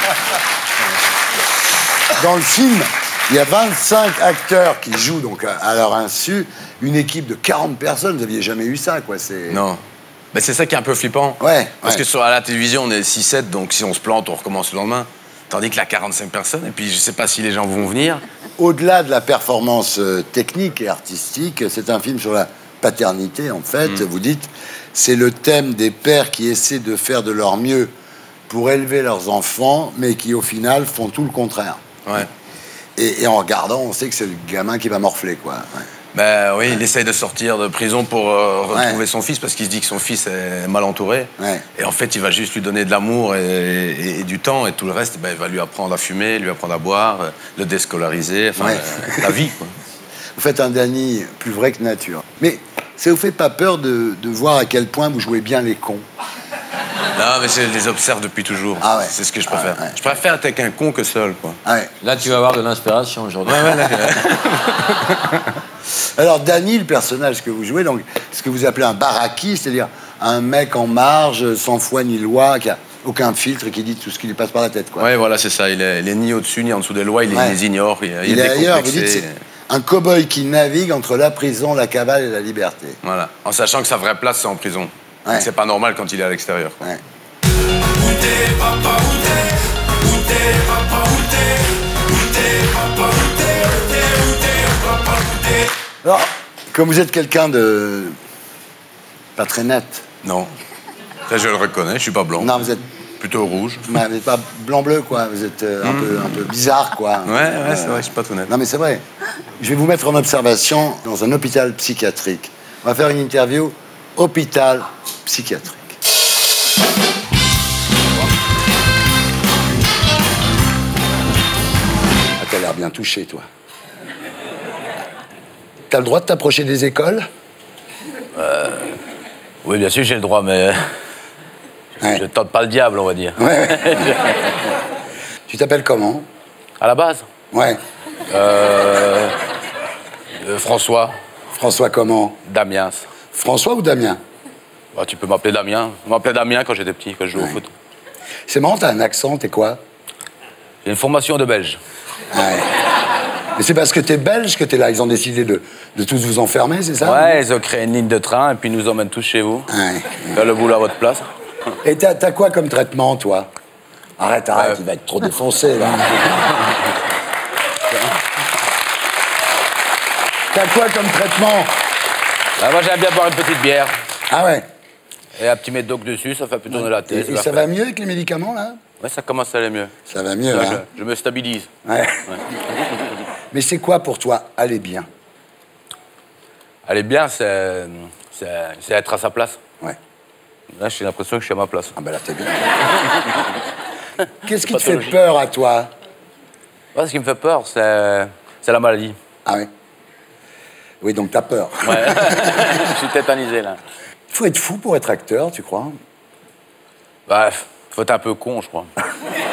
Dans le film, il y a 25 acteurs qui jouent donc à leur insu, une équipe de 40 personnes, vous n'aviez jamais eu ça, quoi. Non. Mais c'est ça qui est un peu flippant. Ouais. Parce que sur la télévision, on est 6-7, donc si on se plante, on recommence le lendemain. Tandis que là, 45 personnes, et puis je sais pas si les gens vont venir. Au-delà de la performance technique et artistique, c'est un film sur la paternité, en fait. Vous dites, c'est le thème des pères qui essaient de faire de leur mieux pour élever leurs enfants, mais qui, au final, font tout le contraire. Ouais. Et en regardant, on sait que c'est le gamin qui va morfler, quoi. Ouais. Ben oui, il essaye de sortir de prison pour retrouver son fils parce qu'il se dit que son fils est mal entouré. Ouais. Et en fait, il va juste lui donner de l'amour et du temps et tout le reste, ben, il va lui apprendre à fumer, lui apprendre à boire, le déscolariser, enfin, la vie, quoi. Vous faites un Danny plus vrai que nature. Mais ça vous fait pas peur de voir à quel point vous jouez bien les cons? Non, mais je les observe depuis toujours. Ah ouais. C'est ce que je préfère. Ah ouais. Je préfère être avec un con que seul, quoi. Ah ouais. Là, tu vas avoir de l'inspiration aujourd'hui. Alors, Danny, le personnage que vous jouez, donc, ce que vous appelez un baraki, c'est-à-dire un mec en marge, sans foi ni loi, qui a aucun filtre et qui dit tout ce qui lui passe par la tête, quoi. Ouais, voilà, c'est ça. Il est ni au-dessus ni en dessous des lois, il les ignore. Il est ailleurs, vous dites, c'est un cow-boy qui navigue entre la prison, la cavale et la liberté. Voilà, en sachant que sa vraie place, c'est en prison. Ouais. C'est pas normal quand il est à l'extérieur. Ouais. Alors, comme vous êtes quelqu'un de pas très net. Non. Ça, je le reconnais, je suis pas blanc. Non, vous êtes plutôt rouge. Vous n'êtes pas blanc-bleu, quoi. Vous êtes un peu bizarre, quoi. Ouais, c'est vrai, je suis pas tout net. Non, mais c'est vrai. Je vais vous mettre en observation dans un hôpital psychiatrique. On va faire une interview hôpital psychiatrique. Ah, t'as l'air bien touché, toi. T'as le droit de t'approcher des écoles? Oui, bien sûr, j'ai le droit, mais je tente pas le diable, on va dire. Ouais. Tu t'appelles comment? À la base? Ouais. François. François comment? Damiens. François ou Damien? Bah, tu peux m'appeler Damien. On m'appelait Damien quand j'étais petit, quand je jouais au foot. C'est marrant, t'as un accent, t'es quoi? J'ai une formation de belge. Ouais. Mais c'est parce que t'es belge que t'es là. Ils ont décidé de tous vous enfermer, c'est ça? Ouais, ils ont créé une ligne de train et puis ils nous emmènent tous chez vous. Ouais. Faire le boulot à votre place. Et t'as quoi comme traitement, toi? Arrête, il va être trop défoncé, là. T'as quoi comme traitement? Bah, moi, j'aime bien boire une petite bière. Ah ouais? Et un petit médoc dessus, ça fait plus tourner la tête. Et ça va mieux avec les médicaments, là? Ouais, ça commence à aller mieux. Ça va mieux, là, hein? Je me stabilise. Ouais. Mais c'est quoi pour toi, aller bien? Aller bien, c'est être à sa place. Ouais. Là, j'ai l'impression que je suis à ma place. Ah ben là, t'es bien. Qu'est-ce qui te fait peur à toi? Ouais, ce qui me fait peur, c'est la maladie. Ah oui? Oui, donc t'as peur. Ouais, je suis tétanisé, là. Il faut être fou pour être acteur, tu crois? Bah, faut être un peu con, je crois. Ouais.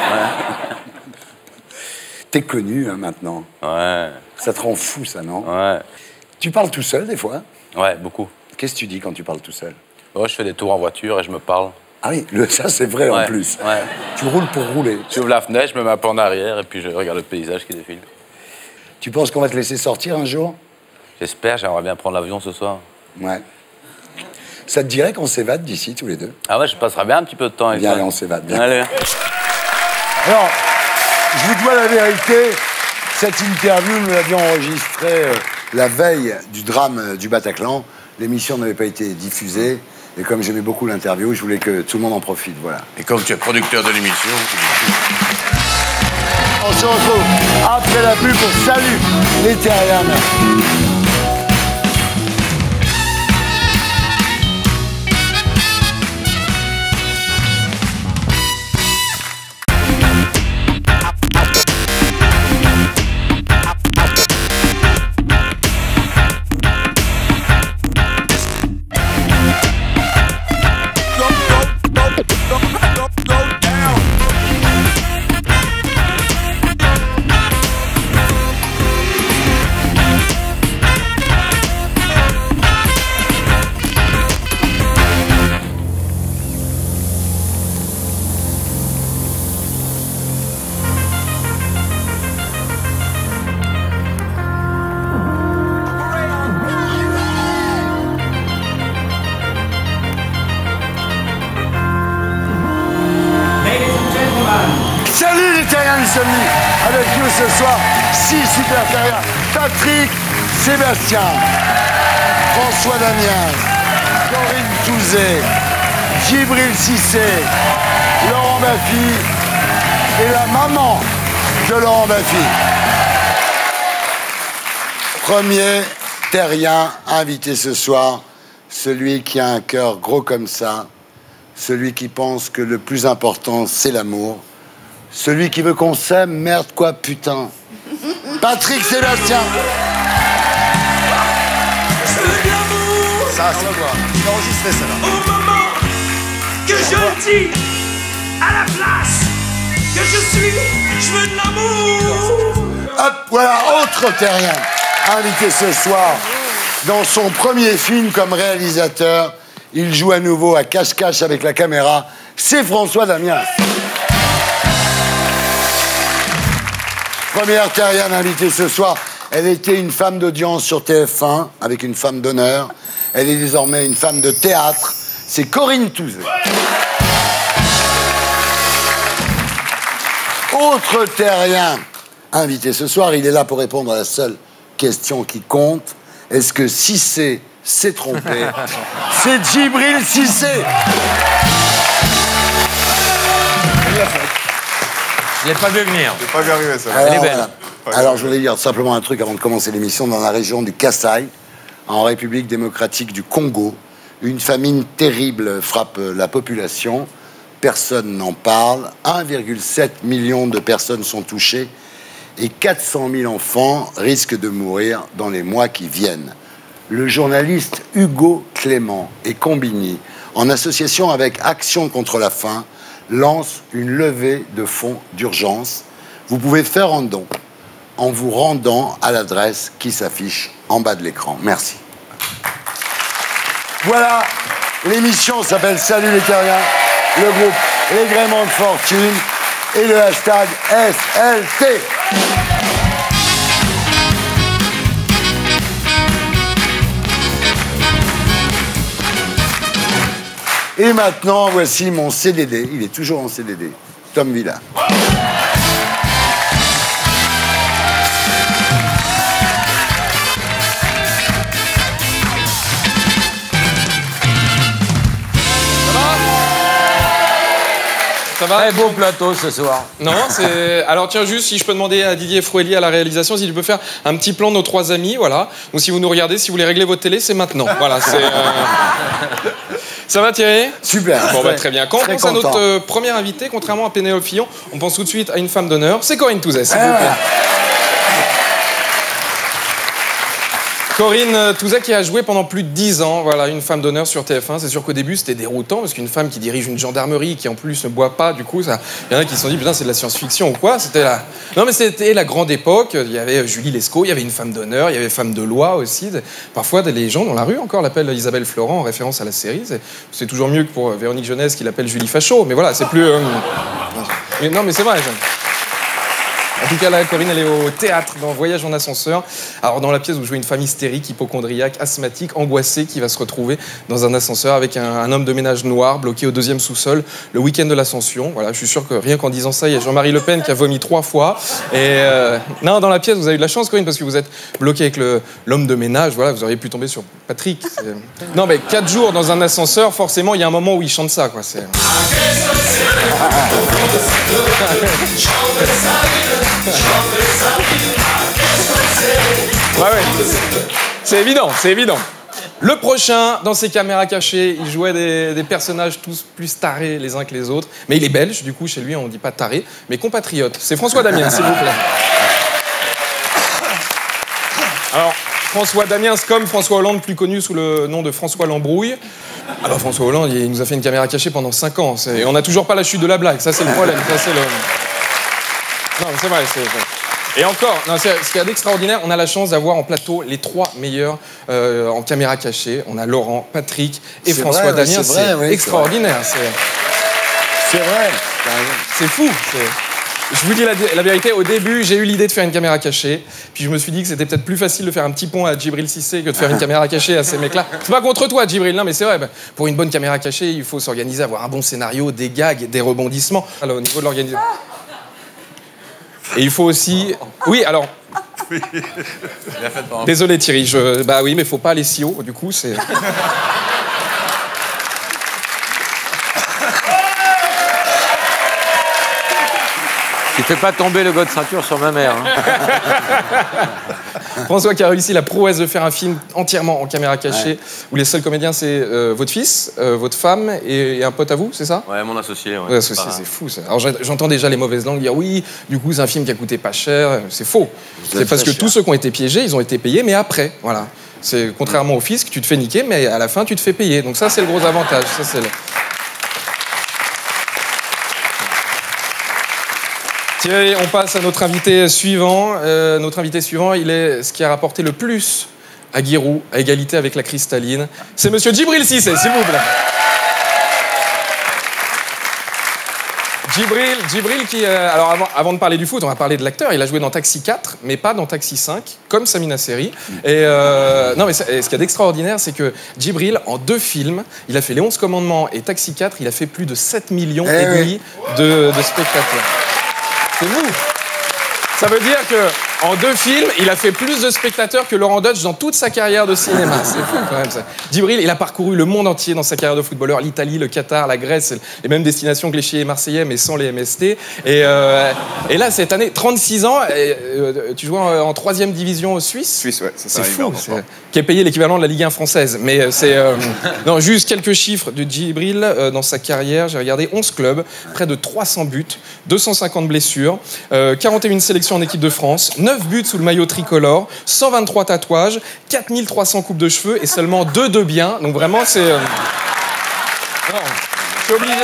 T'es connu, hein, maintenant. Ouais. Ça te rend fou, ça, non? Ouais. Tu parles tout seul, des fois? Ouais, beaucoup. Qu'est-ce que tu dis quand tu parles tout seul? Ouais, je fais des tours en voiture et je me parle. Ah oui, ça, c'est vrai, en plus. Ouais. Tu roules pour rouler. J'ouvre la fenêtre, je me mets un peu en arrière et puis je regarde le paysage qui défile. Tu penses qu'on va te laisser sortir un jour? J'espère, j'aimerais bien prendre l'avion ce soir. Ouais. Ça te dirait qu'on s'évade d'ici, tous les deux? Ah ouais, je passerai bien un petit peu de temps avec Viens, toi. allez, on s'évade. Bien. Allez. Alors, je vous dois la vérité, cette interview, nous l'avions enregistrée la veille du drame du Bataclan. L'émission n'avait pas été diffusée. Et comme j'aimais beaucoup l'interview, je voulais que tout le monde en profite, voilà. Et comme tu es producteur de l'émission... On se retrouve après la pub pour Salut les Terriens. celui avec nous ce soir, 6 super terriens. Patrick Sébastien, François Damiens, Corinne Touzé, Djibril Cissé, Laurent Baffy et la maman de Laurent Baffy. Premier terrien invité ce soir, celui qui a un cœur gros comme ça, celui qui pense que le plus important c'est l'amour, celui qui veut qu'on s'aime, merde quoi putain. Patrick Sébastien. Ça, c'est quoi? Enregistrez ça là. Au moment que je dis à la place que je suis, je veux de l'amour. Hop, voilà, autre terrien invité ce soir. Dans son premier film comme réalisateur, il joue à nouveau à cache-cache avec la caméra. C'est François Damiens. Première terrienne invitée ce soir. Elle était une femme d'audience sur TF1 avec une femme d'honneur. Elle est désormais une femme de théâtre. C'est Corinne Touzé. Autre terrien invité ce soir. Il est là pour répondre à la seule question qui compte. Est-ce que Cissé s'est trompé? C'est Djibril Cissé. Je l'ai pas vu venir. J'ai pas vu arriver ça. Elle est belle. Voilà. Alors, je voulais dire simplement un truc avant de commencer l'émission. Dans la région du Kasaï, en République démocratique du Congo, une famine terrible frappe la population. Personne n'en parle. 1,7 million de personnes sont touchées et 400 000 enfants risquent de mourir dans les mois qui viennent. Le journaliste Hugo Clément et Combini, en association avec Action contre la faim, lance une levée de fonds d'urgence. Vous pouvez faire un don en vous rendant à l'adresse qui s'affiche en bas de l'écran. Merci. Voilà, l'émission s'appelle Salut les terriens, le groupe Les Gréments de Fortune et le hashtag SLT. Et maintenant, voici mon CDD. Il est toujours en CDD. Tom Villa. Ça va? Très beau plateau ce soir. Non, c'est... Alors tiens, juste si je peux demander à Didier Frouelly à la réalisation s'il peut faire un petit plan de nos trois amis, voilà. Ou si vous nous regardez, si vous voulez régler votre télé, c'est maintenant. Voilà, c'est... Ça va Thierry? Super. Bon, bah, très bien. Quand on pense à notre premier invité, contrairement à Pénélope Fillon, on pense tout de suite à une femme d'honneur. C'est Corinne Touzé, s'il vous plaît. Corinne Touzé qui a joué pendant plus de 10 ans, voilà, une femme d'honneur sur TF1. C'est sûr qu'au début, c'était déroutant, parce qu'une femme qui dirige une gendarmerie, qui en plus ne boit pas, du coup, il y en a qui se sont dit, putain, c'est de la science-fiction ou quoi? C'était la... Non, mais c'était la grande époque. Il y avait Julie Lescaut, il y avait une femme d'honneur, il y avait femme de loi aussi. Parfois, les gens dans la rue encore l'appellent Isabelle Florent en référence à la série. C'est toujours mieux que pour Véronique Jeunesse qui l'appelle Julie Fachaud. Mais voilà, c'est plus... Non, mais c'est vrai. En tout cas, là, Corinne, elle est au théâtre, dans Voyage en ascenseur. Alors, dans la pièce, vous jouez une femme hystérique, hypocondriaque, asthmatique, angoissée, qui va se retrouver dans un ascenseur avec un homme de ménage noir, bloqué au 2e sous-sol, le week-end de l'Ascension. Voilà, je suis sûr que rien qu'en disant ça, il y a Jean-Marie Le Pen qui a vomi 3 fois. Et non, dans la pièce, vous avez eu de la chance, Corinne, parce que vous êtes bloqué avec l'homme de ménage. Voilà, vous auriez pu tomber sur Patrick. Non, mais 4 jours dans un ascenseur, forcément, il y a un moment où il chante ça, quoi. C'est... Ouais, c'est évident, c'est évident. Le prochain, dans ses caméras cachées, il jouait des personnages tous plus tarés les uns que les autres. Mais il est belge, du coup, chez lui, on ne dit pas taré, mais compatriote. C'est François Damiens, s'il vous plaît. Alors, François Damiens, comme François Hollande, plus connu sous le nom de François Lambrouille. Alors, François Hollande, il nous a fait une caméra cachée pendant 5 ans. Et on n'a toujours pas la chute de la blague, ça c'est le problème. Ça, c'est le... Non, c'est vrai, c'est... Et encore, non, ce qu'il y a d'extraordinaire, on a la chance d'avoir en plateau les 3 meilleurs en caméra cachée. On a Laurent, Patrick et François Damiens. C'est extraordinaire. C'est vrai. C'est fou. Je vous dis la vérité, au début, j'ai eu l'idée de faire une caméra cachée. Puis je me suis dit que c'était peut-être plus facile de faire un petit pont à Djibril Cissé que de faire une caméra cachée à ces mecs-là. C'est pas contre toi, Djibril, non, mais c'est vrai. Pour une bonne caméra cachée, il faut s'organiser, avoir un bon scénario, des gags, des rebondissements. Alors, au niveau de l'organisation... Et il faut aussi... Oui, alors... Désolé Thierry, bah oui, mais faut pas aller si haut, du coup, c'est... Tu fais pas tomber le god ceinture sur ma mère. Hein. François qui a réussi la prouesse de faire un film entièrement en caméra cachée, où les seuls comédiens, c'est votre fils, votre femme et un pote à vous, c'est ça? Ouais, mon associé. Ouais. Ouais, associé, c'est fou ça. Alors j'entends déjà les mauvaises langues dire oui, du coup c'est un film qui a coûté pas cher. C'est faux. C'est parce que tous ceux qui ont été piégés, ils ont été payés, mais après, voilà. C'est contrairement au fisc, tu te fais niquer, mais à la fin tu te fais payer. Donc ça c'est le gros avantage. Ça c'est le... Thierry, on passe à notre invité suivant. Notre invité suivant, il est ce qui a rapporté le plus à Giroud, à égalité avec la cristalline. C'est monsieur Djibril Cissé, s'il vous plaît. Djibril qui... alors avant de parler du foot, on va parler de l'acteur. Il a joué dans Taxi 4, mais pas dans Taxi 5, comme Samina Seri. Et non, mais ce qu'il y a d'extraordinaire, c'est que Djibril, en 2 films, il a fait Les 11 Commandements et Taxi 4, il a fait plus de 7 millions et demi de spectateurs. C'est vous. Ça veut dire que en 2 films, il a fait plus de spectateurs que Laurent Deutsch dans toute sa carrière de cinéma. C'est fou quand même ça. Djibril, il a parcouru le monde entier dans sa carrière de footballeur, l'Italie, le Qatar, la Grèce, les mêmes destinations que les Chiens et Marseillais, mais sans les MST. Et là, cette année, 36 ans, tu joues en 3e division suisse. Suisse, ouais. C'est fou. Qui est payé l'équivalent de la Ligue 1 française. Mais c'est... non, juste quelques chiffres de Djibril dans sa carrière. J'ai regardé 11 clubs, près de 300 buts, 250 blessures, 41 sélections en équipe de France, 9 buts sous le maillot tricolore, 123 tatouages, 4300 coupes de cheveux et seulement 2 de bien. Donc vraiment, c'est... Non, je suis obligé.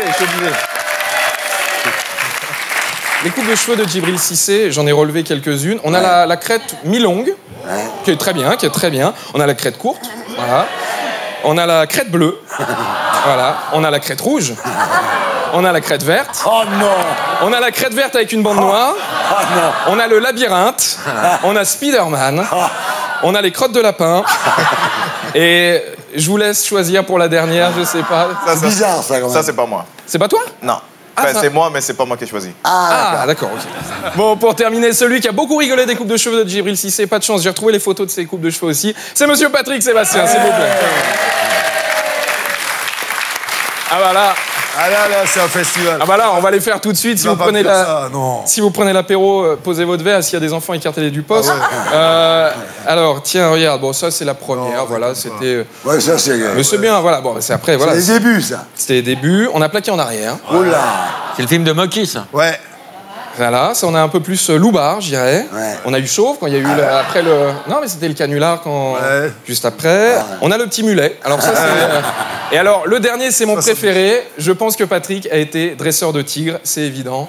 Les coupes de cheveux de Djibril Cissé, j'en ai relevé quelques-unes. On a la crête mi-longue, qui est très bien, On a la crête courte, voilà. On a la crête bleue, voilà. On a la crête rouge. On a la crête verte. Oh non! On a la crête verte avec une bande noire. Oh non! On a le labyrinthe. On a Spider-Man. On a les crottes de lapin. Et je vous laisse choisir pour la dernière, je sais pas. C'est bizarre ça quand même. Ça, c'est pas moi. C'est pas toi? Non. Enfin, c'est moi, mais c'est pas moi qui ai choisi. Ah, d'accord, ok. Bon, pour terminer, celui qui a beaucoup rigolé des coupes de cheveux de Djibril Cissé, pas de chance, j'ai retrouvé les photos de ses coupes de cheveux aussi. C'est monsieur Patrick Sébastien, s'il vous plaît. Ah bah là... Ah là, c'est un festival. Ah bah là, on va les faire tout de suite. Si vous prenez l'apéro, posez votre verre. S'il y a des enfants, écartez-les du poste. Alors, tiens, regarde. Bon, ça, c'est la première. Voilà, c'était... Ouais, ça, c'est... Mais c'est bien, voilà. Bon, c'est après, voilà. C'est les débuts, ça. C'était les débuts. On a plaqué en arrière. Oh là! C'est le film de Mocky, ça. Ouais. Voilà, ça, on a un peu plus loupard, je dirais. Ouais. On a eu Chauve quand il y a eu après le... Non, mais c'était le canular juste après. On a le petit mulet. Alors ça, c'est... Et alors, le dernier, c'est mon préféré. Je pense que Patrick a été dresseur de tigre, c'est évident.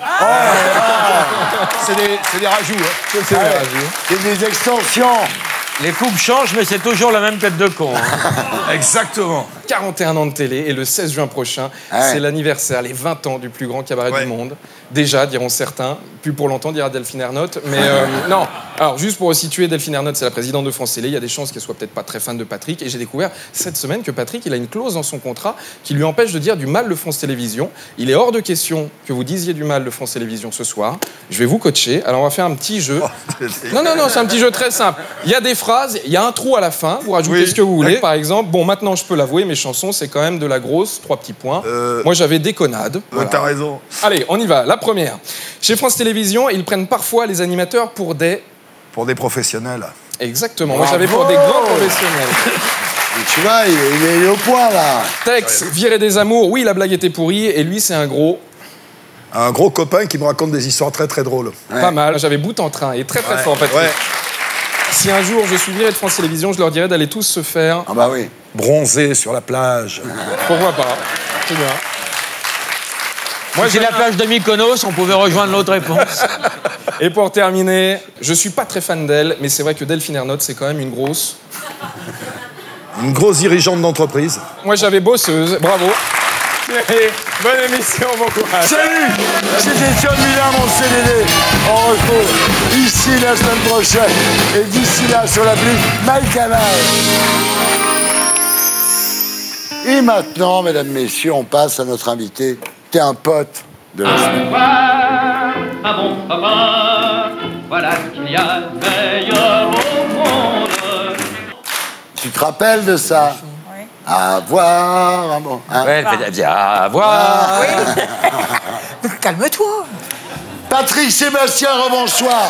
C'est des rajouts. Hein. C'est des rajouts. C'est des extensions. Les coupes changent, mais c'est toujours la même tête de con. Hein. Exactement. 41 ans de télé et le 16 juin prochain, c'est l'anniversaire, les 20 ans du plus grand cabaret du monde. Déjà, diront certains, plus pour longtemps, dira Delphine Ernotte. Mais non, alors juste pour situer, Delphine Ernotte, c'est la présidente de France Télé. Il y a des chances qu'elle soit peut-être pas très fan de Patrick. Et j'ai découvert cette semaine que Patrick, il a une clause dans son contrat qui lui empêche de dire du mal de France Télévisions. Il est hors de question que vous disiez du mal de France Télévisions ce soir. Je vais vous coacher. Alors on va faire un petit jeu. Non, c'est un petit jeu très simple. Il y a des phrases, il y a un trou à la fin. Vous rajoutez ce que vous voulez. Par exemple, bon, maintenant je peux l'avouer, mes chansons, c'est quand même de la grosse, 3 petits points. Moi, j'avais déconnade. Voilà. T'as raison. Allez, on y va. La première. Chez France Télévisions, ils prennent parfois les animateurs pour des... Pour des professionnels. Exactement. Moi, j'avais pour des grands professionnels. Tu vois, il est au point, là. Tex, viré des amours. Oui, la blague était pourrie. Et lui, c'est un gros... Un gros copain qui me raconte des histoires très, très drôles. Pas mal. J'avais bout en train. Et très, très fort, Patrick. Si un jour je suis viré de France Télévisions, je leur dirais d'aller tous se faire... Ah bah oui. Bronzer sur la plage. Pourquoi pas? C'est bien. Moi, j'ai la plage de Mykonos, on pouvait rejoindre l'autre réponse. Et pour terminer, je suis pas très fan d'elle, mais c'est vrai que Delphine Ernotte, c'est quand même une grosse... Une grosse dirigeante d'entreprise. Moi, j'avais bosseuse. Bravo. Et bonne émission, bon courage. Salut, c'était John Milan, mon CDD. On retrouve ici la semaine prochaine. Et d'ici là, sur l'appli MyCanal. Et maintenant, mesdames, messieurs, on passe à notre invité. T'es un pote de la semaine. Un bon papa, Voilà ce qu'il y a de meilleur au monde. Tu te rappelles de ça? Oui. À voir, bon, hein. Ouais, elle fait à voir. Calme-toi. Patrick Sébastien, rebonsoir.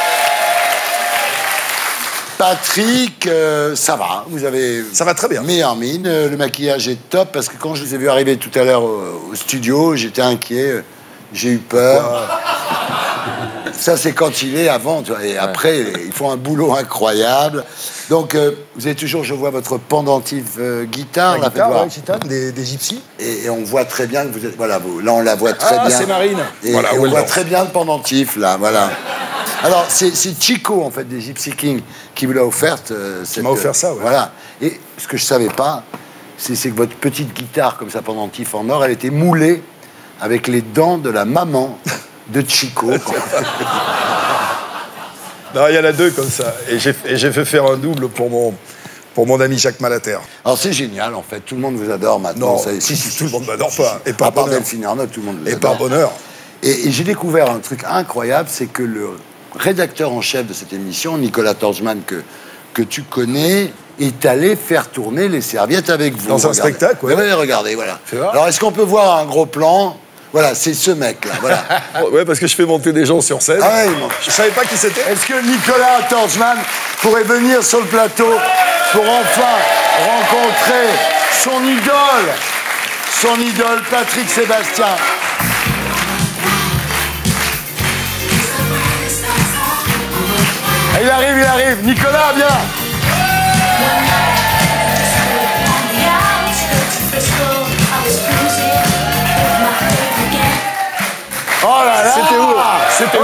Patrick, ça va, vous avez... Ça va très bien. Meilleure mine, le maquillage est top, parce que quand je vous ai vu arriver tout à l'heure au studio, j'étais inquiet, j'ai eu peur. Ça, c'est quand il est avant, tu vois, et après, ils font un boulot incroyable. Donc, vous avez toujours, je vois, votre pendentif guitare. La guitare, ouais, gitane, des gypsies. Et on voit très bien que vous êtes... Voilà, là, on la voit très bien. Ah, c'est Marine. Et, voilà, et on voit très bien le pendentif, là, voilà. Alors, c'est Chico, en fait, des Gypsy Kings, qui vous l'a offerte. Qui m'a offert ça, ouais. Voilà. Et ce que je savais pas, c'est que votre petite guitare, comme ça, pendentif en or, elle était moulée avec les dents de la maman de Chico. Non, il y en a deux comme ça. Et j'ai fait faire un double pour mon ami Jacques Malater. Alors, c'est génial, en fait. Tout le monde vous adore maintenant. Non, si, tout le monde m'adore pas. Et par à part bonheur. Delphine Arnaud, tout le monde vous Et adore. par bonheur. Et j'ai découvert un truc incroyable, c'est que le rédacteur en chef de cette émission, Nicolas Torjman, que tu connais, est allé faire tourner les serviettes avec vous. Dans un spectacle, ouais. Oui, regardez, voilà. Alors, est-ce qu'on peut voir un gros plan? Voilà, c'est ce mec-là, voilà. Ouais, parce que je fais monter des gens sur scène. Ah ouais, je savais pas qui c'était. Est-ce que Nicolas Torjman pourrait venir sur le plateau pour enfin rencontrer son idole Patrick Sébastien? Il arrive. Nicolas, viens. Oh là là. C'était où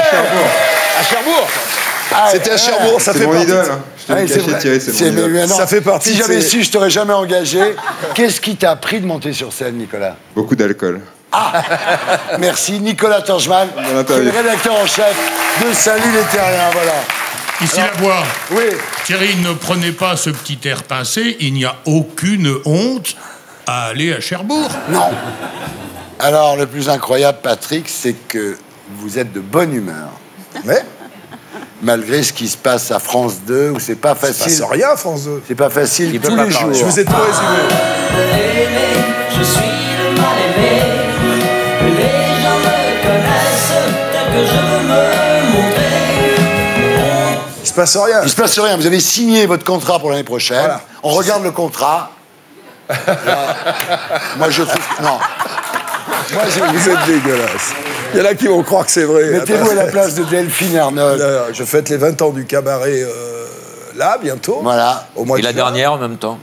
À Cherbourg. C'était à Cherbourg, ça fait mon partie. idole. Je te le cachais, Thierry, c'est mon idole. Ça fait partie. Si j'avais su, je t'aurais jamais engagé. Qu'est-ce qui t'a pris de monter sur scène, Nicolas? Beaucoup d'alcool. Ah, merci, Nicolas Torjman, qui est le rédacteur en chef de Salut les Terriens, voilà. Ici la voix. Oui. Thierry, ne prenez pas ce petit air pincé, il n'y a aucune honte à aller à Cherbourg. Non. Alors, le plus incroyable, Patrick, c'est que vous êtes de bonne humeur. Mais malgré ce qui se passe à France 2, où c'est pas facile. Il se passe rien à France 2. C'est pas facile tous les jours. Je vous ai trop résumé. Je suis le mal-aimé. Les gens me connaissent tel que je veux me montrer. Il se passe rien. Il se passe rien. Vous avez signé votre contrat pour l'année prochaine. Voilà. On regarde le contrat. Là, moi, je trouve... Non. Moi, vous êtes dégueulasse. Il y en a qui vont croire que c'est vrai. Mettez-vous à la place de Delphine Arnaud. Je fête les 20 ans du cabaret là, bientôt. Voilà. Au mois Et de la juin. dernière en même temps.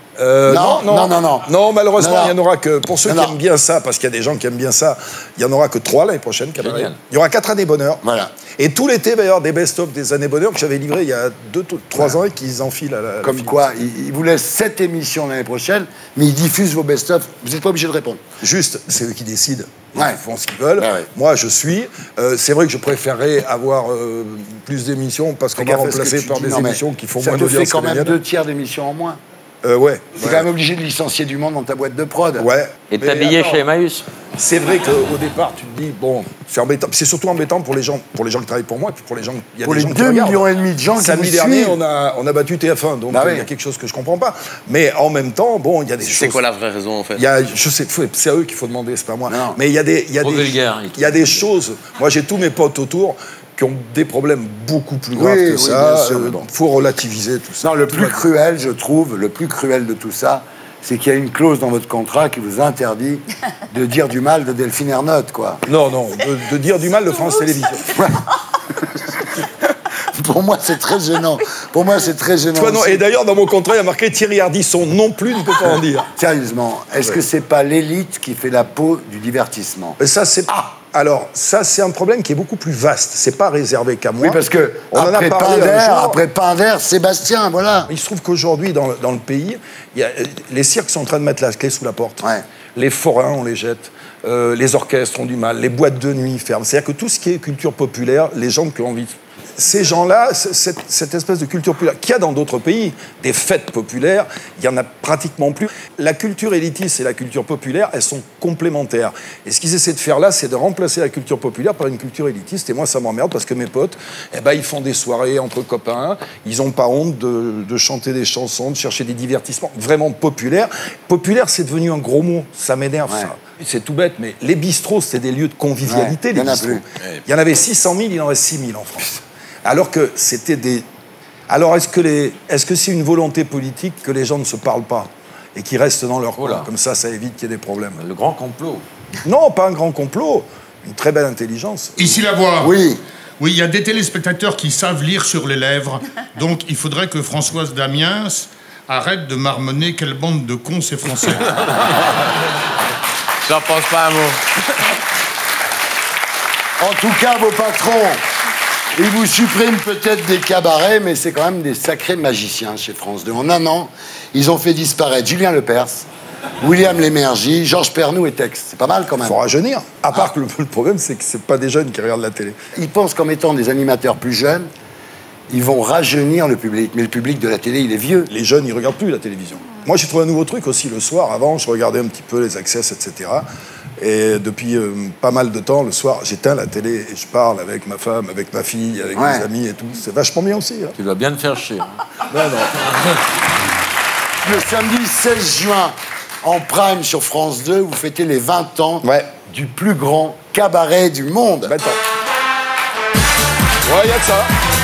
Non, malheureusement, il n'y en aura que... Pour ceux Non, qui aiment bien ça, parce qu'il y a des gens qui aiment bien ça, il n'y en aura que 3 l'année prochaine, cabaret. Génial. Il y aura 4 années bonheur. Voilà. Et tout l'été, il va y avoir des best-of des années bonheur que j'avais livrés il y a 2-3 ans et qu'ils enfilent à la... Comme quoi, il vous laisse 7 émissions l'année prochaine, mais il diffuse vos best-of. Vous n'êtes pas obligé de répondre. Juste, c'est eux qui décident. Ils Ouais. font ce qu'ils veulent. Ouais. Moi, je suis. C'est vrai que je préférerais avoir plus d'émissions parce qu'on va remplacer par des émissions qui font moins d'audience. Ça te fait quand que les même miennes. 2/3 d'émissions en moins. Ouais. T'es quand même obligé de licencier du monde dans ta boîte de prod. Ouais. Et t'habiller chez Emmaüs. C'est vrai qu'au départ, tu te dis, bon, c'est embêtant. C'est surtout embêtant pour les gens qui travaillent pour moi, et puis pour les gens. Il y a Pour des les gens 2,5 qui regardent. millions de gens qui Samedi vous dernier, suivent. on a battu TF1, donc Bah il oui. y a quelque chose que je comprends pas. Mais en même temps, bon, il y a des choses. C'est quoi la vraie raison en fait? Je sais, c'est à eux qu'il faut demander, c'est pas moi. Non. Mais il y a des vulgaire. il y a des choses. Moi, j'ai tous mes potes autour qui ont des problèmes beaucoup plus graves Oui, que oui, ça. bien sûr, mais bon. Faut relativiser tout ça. Non, le plus cruel, je trouve, le plus cruel de tout ça, c'est qu'il y a une clause dans votre contrat qui vous interdit de dire du mal de Delphine Ernotte, quoi. Non, de dire du mal de France Télévisions. Pour moi, c'est très gênant. Pour moi, c'est très gênant. Toi, non, aussi. et d'ailleurs, dans mon contrat, il y a marqué Thierry Ardisson non plus ne peut pas en dire. Sérieusement, est-ce que c'est pas l'élite qui fait la peau du divertissement? Et ça, c'est... Alors, ça, c'est un problème qui est beaucoup plus vaste. C'est pas réservé qu'à moi. Oui, parce que on en a après parlé Pinder, un jour. après Pinder, Sébastien, voilà. Il se trouve qu'aujourd'hui, dans le pays, les cirques sont en train de mettre la clé sous la porte. Ouais. Les forains, on les jette. Les orchestres ont du mal. Les boîtes de nuit ferment. C'est-à-dire que tout ce qui est culture populaire, les gens qui ont envie... ces gens-là, cette espèce de culture populaire qu'il y a dans d'autres pays, des fêtes populaires, il n'y en a pratiquement plus. La culture élitiste et la culture populaire, elles sont complémentaires. Et ce qu'ils essaient de faire là, c'est de remplacer la culture populaire par une culture élitiste. Et moi, ça m'emmerde parce que mes potes, ils font des soirées entre copains, ils n'ont pas honte de chanter des chansons, de chercher des divertissements vraiment populaires. Populaire, c'est devenu un gros mot. Ça m'énerve, ça. C'est tout bête, mais les bistrots, c'est des lieux de convivialité, les bistrots. Il y en avait 600 000, il en reste 6 000 en France. Alors que c'était des... Alors, est-ce que c'est une volonté politique que les gens ne se parlent pas et qu'ils restent dans leur coin? Comme ça évite qu'il y ait des problèmes. Le grand complot. Non, pas un grand complot. Une très belle intelligence. Ici la voix. Oui. Oui, il y a des téléspectateurs qui savent lire sur les lèvres. Donc, il faudrait que Françoise Damiens arrête de marmonner quelle bande de cons ces Français. J'en pense pas un mot. En tout cas, vos patrons, ils vous suppriment peut-être des cabarets, mais c'est quand même des sacrés magiciens chez France 2. En un an, ils ont fait disparaître Julien Lepers, William Lémergie, Georges Pernou et Tex. C'est pas mal quand même. Il faut rajeunir. À part que le problème, c'est que c'est pas des jeunes qui regardent la télé. Ils pensent qu'en mettant des animateurs plus jeunes, ils vont rajeunir le public. Mais le public de la télé, il est vieux. Les jeunes, ils regardent plus la télévision. Moi, j'ai trouvé un nouveau truc aussi le soir. Avant, je regardais un petit peu les Access, etc. Et depuis pas mal de temps, le soir, j'éteins la télé et je parle avec ma femme, avec ma fille, avec mes amis et tout. C'est vachement bien aussi. Hein. Tu vas bien te faire chier. Non, non. Le samedi 16 juin, en prime sur France 2, vous fêtez les 20 ans du plus grand cabaret du monde. 20 ans. Ouais, il y a de ça.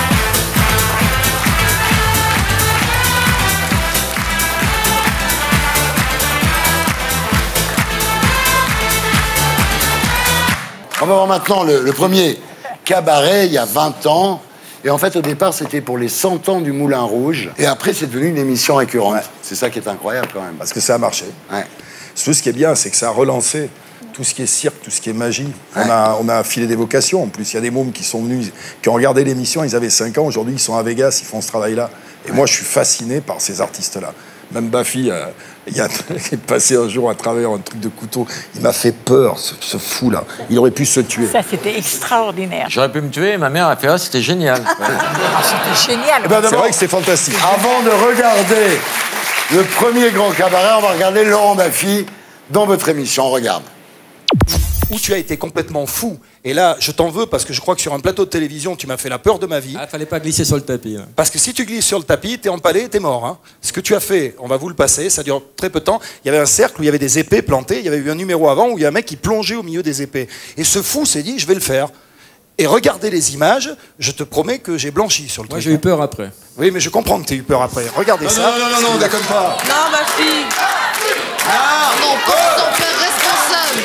On va voir maintenant le premier cabaret, il y a 20 ans. Et en fait, au départ, c'était pour les 100 ans du Moulin Rouge. Et après, c'est devenu une émission récurrente. C'est ça qui est incroyable, quand même. Parce que ça a marché. Ce qui est bien, c'est que ça a relancé tout ce qui est cirque, tout ce qui est magie. On a un filet d'évocation. En plus, il y a des mômes qui sont venus, qui ont regardé l'émission, ils avaient 5 ans. Aujourd'hui, ils sont à Vegas, ils font ce travail-là. Et moi, je suis fasciné par ces artistes-là. Même Baffy, il est passé un jour à travers un truc de couteau. Il m'a fait peur, ce fou-là. Il aurait pu se tuer. Ça, c'était extraordinaire. J'aurais pu me tuer, ma mère a fait « Ah, c'était génial ». C'était génial. C'est vrai que c'est fantastique. Avant de regarder le premier grand cabaret, on va regarder Laurent Baffy dans votre émission. On regarde. Où tu as été complètement fou. Et là, je t'en veux parce que je crois que sur un plateau de télévision, tu m'as fait la peur de ma vie. Ah, fallait pas glisser sur le tapis. Hein. Parce que si tu glisses sur le tapis, t'es empalé, t'es mort. Hein. Ce que tu as fait, on va vous le passer, ça dure très peu de temps. Il y avait un cercle où il y avait des épées plantées. Il y avait eu un numéro avant où il y a un mec qui plongeait au milieu des épées. Et ce fou s'est dit, je vais le faire. Et regardez les images, je te promets que j'ai blanchi sur le truc. Moi, j'ai eu peur après. Oui, mais je comprends que t'aies eu peur après. Regardez ça. Non, déconne pas. Non, ma fille. Ah, on pense ton père responsable.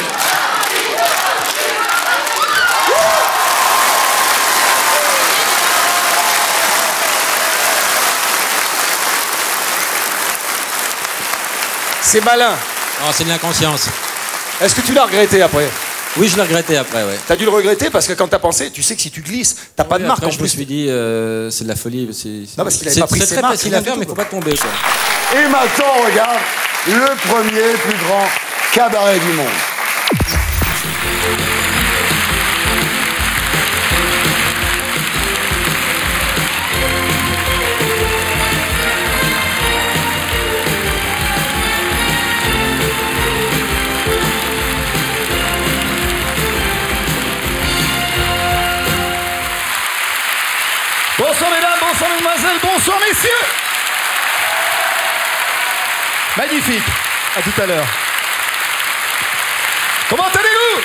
C'est malin. Non, c'est de l'inconscience. Est-ce que tu l'as regretté après? Oui, je l'ai regretté après, ouais. T'as dû le regretter parce que quand t'as pensé, tu sais que si tu glisses, t'as pas de marque en je plus. me suis dit, c'est de la folie. Non, parce qu'il avait pas pris ses marques. C'est très facile à faire, mais il faut pas tomber, quoi. Et maintenant, on regarde le premier plus grand cabaret du monde. Bonsoir mesdames, bonsoir mesdemoiselles, bonsoir messieurs. Magnifique. À tout à l'heure. Comment allez-vous?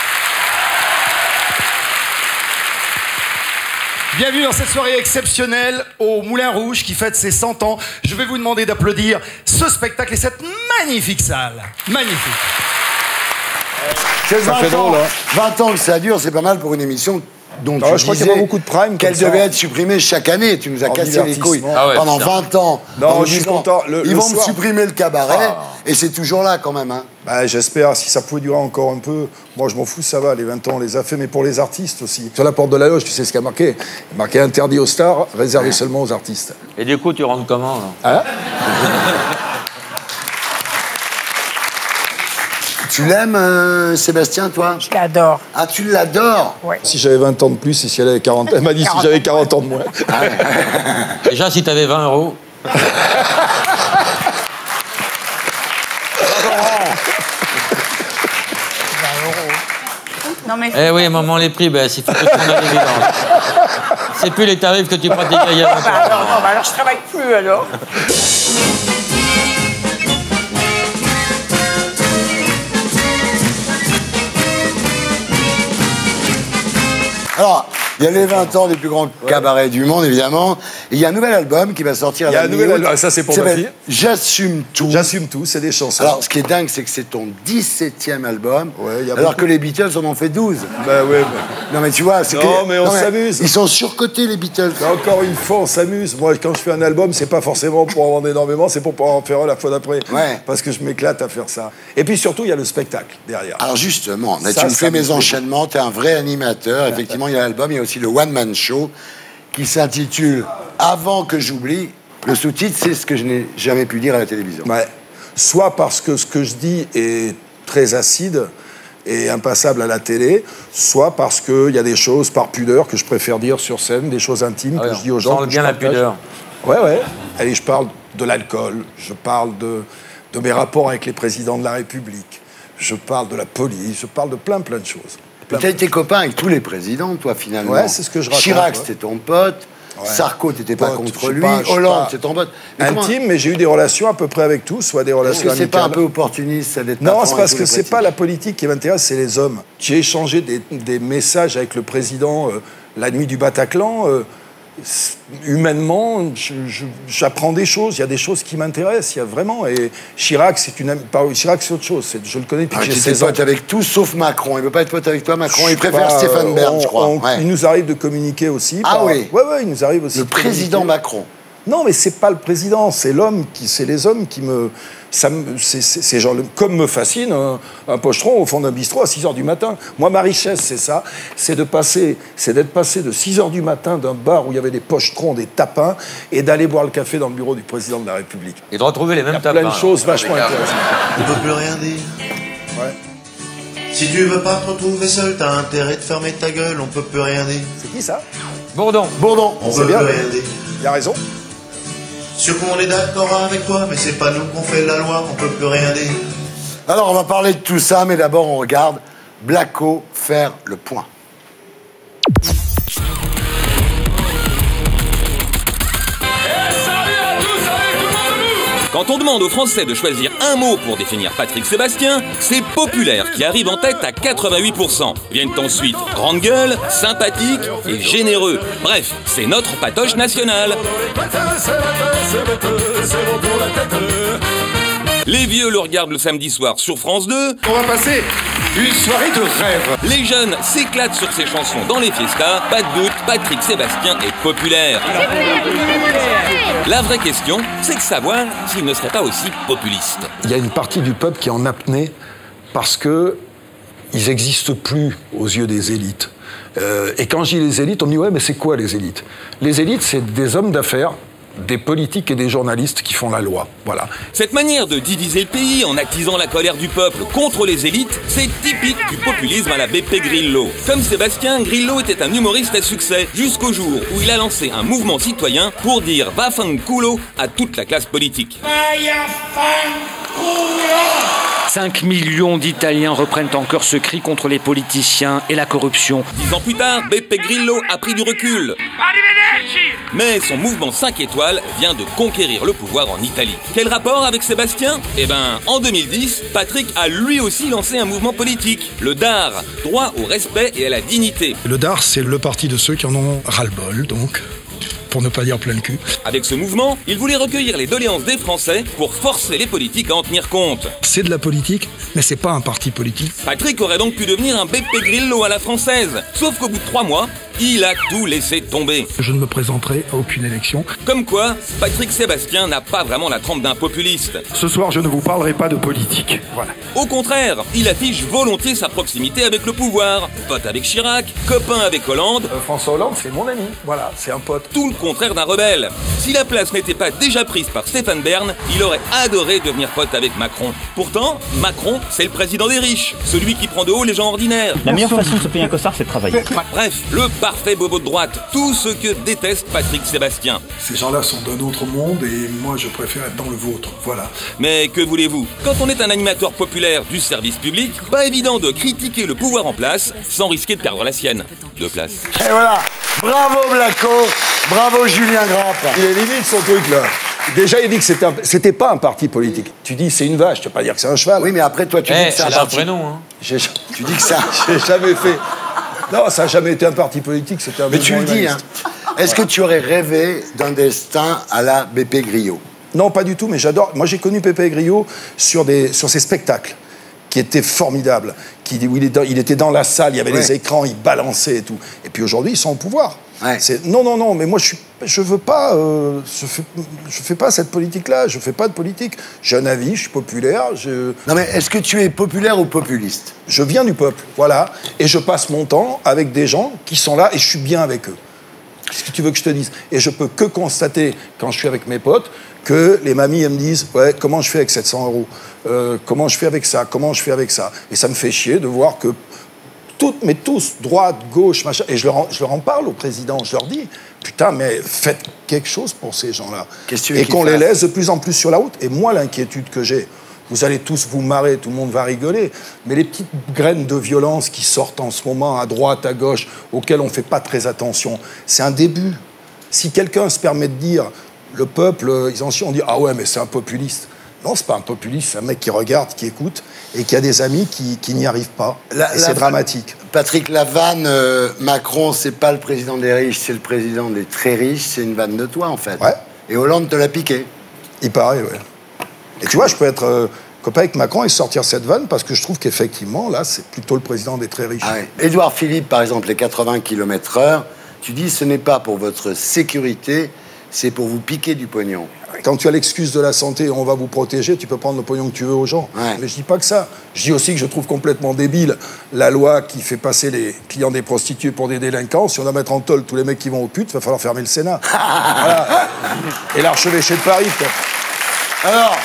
Bienvenue dans cette soirée exceptionnelle au Moulin Rouge qui fête ses 100 ans. Je vais vous demander d'applaudir ce spectacle et cette magnifique salle. Magnifique. C'est 20 ans que ça dure, c'est pas mal pour une émission dont tu je crois qu'il y a pas beaucoup de prime. Qu'elle devait être supprimée chaque année. Tu nous as cassé les couilles pendant 20 ans. Non, je suis content. Ils vont me supprimer le cabaret et c'est toujours là quand même. Hein. Bah, j'espère, si ça pouvait durer encore un peu. Moi, je m'en fous, ça va, les 20 ans, on les a fait, mais pour les artistes aussi. Sur la porte de la loge, tu sais ce qu'il y a marqué? Il y a marqué interdit aux stars, réservé seulement aux artistes. Et du coup, tu rentres comment là? Hein? Tu l'aimes, Sébastien, toi? Je l'adore. Ah, tu l'adores? Ouais. Si j'avais 20 ans de plus et si elle avait 40 elle m'a dit si j'avais 40 ans de moins. Déjà, si t'avais 20 euros. Non, mais... Eh oui, maman, les prix, ben, c'est tout ce qu'on a d'évidence. C'est plus les tarifs que tu pratiquais il y a longtemps. alors je travaille plus, alors. Alors, il y a les 20 ans des plus grands cabarets du monde, évidemment. Et il y a un nouvel album qui va sortir. Il y a un nouvel album, ça c'est pour ma fille. J'assume tout. J'assume tout, c'est des chansons. Alors, ce qui est dingue, c'est que c'est ton 17e album, ouais, alors que les Beatles en ont fait 12. Bah ouais. Non mais tu vois, c'est non, mais on s'amuse. Ils sont surcotés, les Beatles. Encore une fois, on s'amuse. Moi, quand je fais un album, c'est pas forcément pour en vendre énormément, c'est pour pouvoir en faire un la fois d'après. Ouais. Parce que je m'éclate à faire ça. Et puis surtout, il y a le spectacle derrière. Alors justement, là, tu me fais mes enchaînements, t'es un vrai animateur. Effectivement, il y a l'album, il y a aussi le one-man show qui s'intitule « Avant que j'oublie ». Le sous-titre, c'est ce que je n'ai jamais pu dire à la télévision. Ouais. Soit parce que ce que je dis est très acide et impassable à la télé, soit parce qu'il y a des choses par pudeur que je préfère dire sur scène, des choses intimes que je dis aux gens. Sens bien la pudeur. Ouais, ouais. Allez, je parle de l'alcool, je parle de mes rapports avec les présidents de la République, je parle de la police, je parle de plein de choses. Tu as été copain avec tous les présidents, toi, finalement. Ouais, c'est ce que je raconte. Chirac, c'était ton pote. Ouais. Sarko, t'étais pas contre lui. Hollande, c'est ton pote. Mais intime, mais j'ai eu des relations à peu près avec tous, soit des relations amicales. C'est pas un peu opportuniste, ça, d'être non, c'est parce que c'est pas la politique qui m'intéresse, c'est les hommes. J'ai échangé des messages avec le président la nuit du Bataclan. Humainement, j'apprends des choses. Il y a des choses qui m'intéressent. Il y a vraiment. Et Chirac, Chirac, c'est autre chose. Je le connais depuis que j'ai 16 ans. Pote avec tous sauf Macron. Il veut pas être pote avec toi, Macron. Il préfère Stéphane Bern, je crois. Il nous arrive de communiquer aussi. Ah oui. Ouais, il nous arrive aussi. Le président Macron. Non, mais c'est pas le président, c'est les hommes qui me... C'est genre, comme me fascine un pochetron au fond d'un bistrot à 6h du matin. Moi, ma richesse, c'est ça, c'est d'être passé de 6h du matin d'un bar où il y avait des pochetrons, des tapins, et d'aller boire le café dans le bureau du président de la République. Et de retrouver les mêmes tapins. Plein de choses vachement intéressantes. On peut plus rien dire. Ouais. Si tu veux pas te retrouver seul, t'as intérêt de fermer ta gueule, on peut plus rien dire. C'est qui ça? Bourdon. On peut plus rien dire. Il a raison. Sûr qu'on est d'accord avec toi, mais c'est pas nous qu'on fait la loi, on peut plus rien dire. Alors, on va parler de tout ça, mais d'abord, on regarde Blacko faire le point. Quand on demande aux Français de choisir un mot pour définir Patrick Sébastien, c'est populaire qui arrive en tête à 88%. Viennent ensuite grande gueule, sympathique et généreux. Bref, c'est notre patoche nationale. Les vieux le regardent le samedi soir sur France 2. On va passer une soirée de rêve. Les jeunes s'éclatent sur ses chansons dans les fiestas. Pas de doute, Patrick Sébastien est populaire. La vraie question, c'est de savoir s'il ne serait pas aussi populiste. Il y a une partie du peuple qui est en apnée parce que ils n'existent plus aux yeux des élites. Et quand je dis les élites, on me dit « ouais, mais c'est quoi les élites ?» Les élites, c'est des hommes d'affaires, des politiques et des journalistes qui font la loi. Voilà. Cette manière de diviser le pays en attisant la colère du peuple contre les élites, c'est typique du populisme à la Beppe Grillo. Comme Sébastien, Grillo était un humoriste à succès jusqu'au jour où il a lancé un mouvement citoyen pour dire « Vaffanculo » à toute la classe politique. 5 millions d'Italiens reprennent encore ce cri contre les politiciens et la corruption. 10 ans plus tard, Beppe Grillo a pris du recul. Mais son mouvement 5 étoiles vient de conquérir le pouvoir en Italie. Quel rapport avec Sébastien? Eh ben, en 2010, Patrick a lui aussi lancé un mouvement politique, le DAR, droit au respect et à la dignité. Le DAR, c'est le parti de ceux qui en ont ras-le-bol, donc, pour ne pas dire plein le cul. Avec ce mouvement, il voulait recueillir les doléances des Français pour forcer les politiques à en tenir compte. C'est de la politique, mais c'est pas un parti politique. Patrick aurait donc pu devenir un Beppe Grillo à la française. Sauf qu'au bout de 3 mois, il a tout laissé tomber. Je ne me présenterai à aucune élection. Comme quoi, Patrick Sébastien n'a pas vraiment la trempe d'un populiste. Ce soir, je ne vous parlerai pas de politique. Voilà. Au contraire, il affiche volontiers sa proximité avec le pouvoir. Pote avec Chirac, copain avec Hollande. François Hollande, c'est mon ami. Voilà, c'est un pote. Tout le contraire d'un rebelle. Si la place n'était pas déjà prise par Stéphane Bern, il aurait adoré devenir pote avec Macron. Pourtant, Macron, c'est le président des riches, celui qui prend de haut les gens ordinaires. La meilleure façon de se payer un costard, c'est de travailler. Bref, le parfait bobo de droite, tout ce que déteste Patrick Sébastien. Ces gens-là sont d'un autre monde et moi, je préfère être dans le vôtre. Voilà. Mais que voulez-vous? Quand on est un animateur populaire du service public, pas évident de critiquer le pouvoir en place sans risquer de perdre la sienne. De place. Et voilà. Bravo Blacko. Bravo Julien Grappe. Il est limite son truc là. Déjà, il dit que c'était pas un parti politique. Tu dis c'est une vache, tu vas pas dire que c'est un cheval. Oui, mais après, toi, tu dis que c'est un parti. prénom, hein. Tu dis que ça. J'ai jamais fait. Non, ça n'a jamais été un parti politique, c'était un. Mais tu le dis, hein. Est-ce que tu aurais rêvé d'un destin à la BP Grillo? Non, pas du tout, mais j'adore. Moi, j'ai connu Pépé Grillo sur ses spectacles, qui étaient formidables. Où il était dans la salle, il y avait les écrans, il balançait et tout. Et puis aujourd'hui, ils sont au pouvoir. Ouais. Non, mais moi, je veux pas. Je fais pas cette politique-là. Je fais pas de politique. J'ai un avis, je suis populaire. Non, mais est-ce que tu es populaire ou populiste? Je viens du peuple, voilà. Et je passe mon temps avec des gens qui sont là et je suis bien avec eux. Qu'est-ce que tu veux que je te dise? Et je peux que constater, quand je suis avec mes potes, que les mamies, elles me disent « Ouais, comment je fais avec 700 €? Comment je fais avec ça? Comment je fais avec ça ?» Et ça me fait chier de voir que tous, droite, gauche, machin, et je leur en parle au président, je leur dis « Putain, mais faites quelque chose pour ces gens-là. » Et qu'on les laisse de plus en plus sur la route. Et moi, l'inquiétude que j'ai, vous allez tous vous marrer, tout le monde va rigoler, mais les petites graines de violence qui sortent en ce moment à droite, à gauche, auxquelles on ne fait pas très attention, c'est un début. Si quelqu'un se permet de dire, le peuple, on dit « Ah ouais, mais c'est un populiste ». Non, c'est pas un populiste, c'est un mec qui regarde, qui écoute, et qui a des amis qui n'y arrivent pas. Et c'est dramatique. Patrick, la vanne, Macron, c'est pas le président des riches, c'est le président des très riches, c'est une vanne de toi, en fait. Ouais. Et Hollande te l'a piqué. Il paraît, ouais. Et tu vois, je peux être copain avec Macron et sortir cette vanne parce que je trouve qu'effectivement, là, c'est plutôt le président des très riches. Ah ouais. Édouard Philippe, par exemple, les 80 km/h, tu dis ce n'est pas pour votre sécurité, c'est pour vous piquer du pognon. Quand tu as l'excuse de la santé, on va vous protéger, tu peux prendre le pognon que tu veux aux gens. Ouais. Mais je dis pas que ça. Je dis aussi que je trouve complètement débile la loi qui fait passer les clients des prostituées pour des délinquants. Si on doit mettre en tôle tous les mecs qui vont aux putes, il va falloir fermer le Sénat. Voilà. Et l'archevêché de Paris, peut-être. Alors,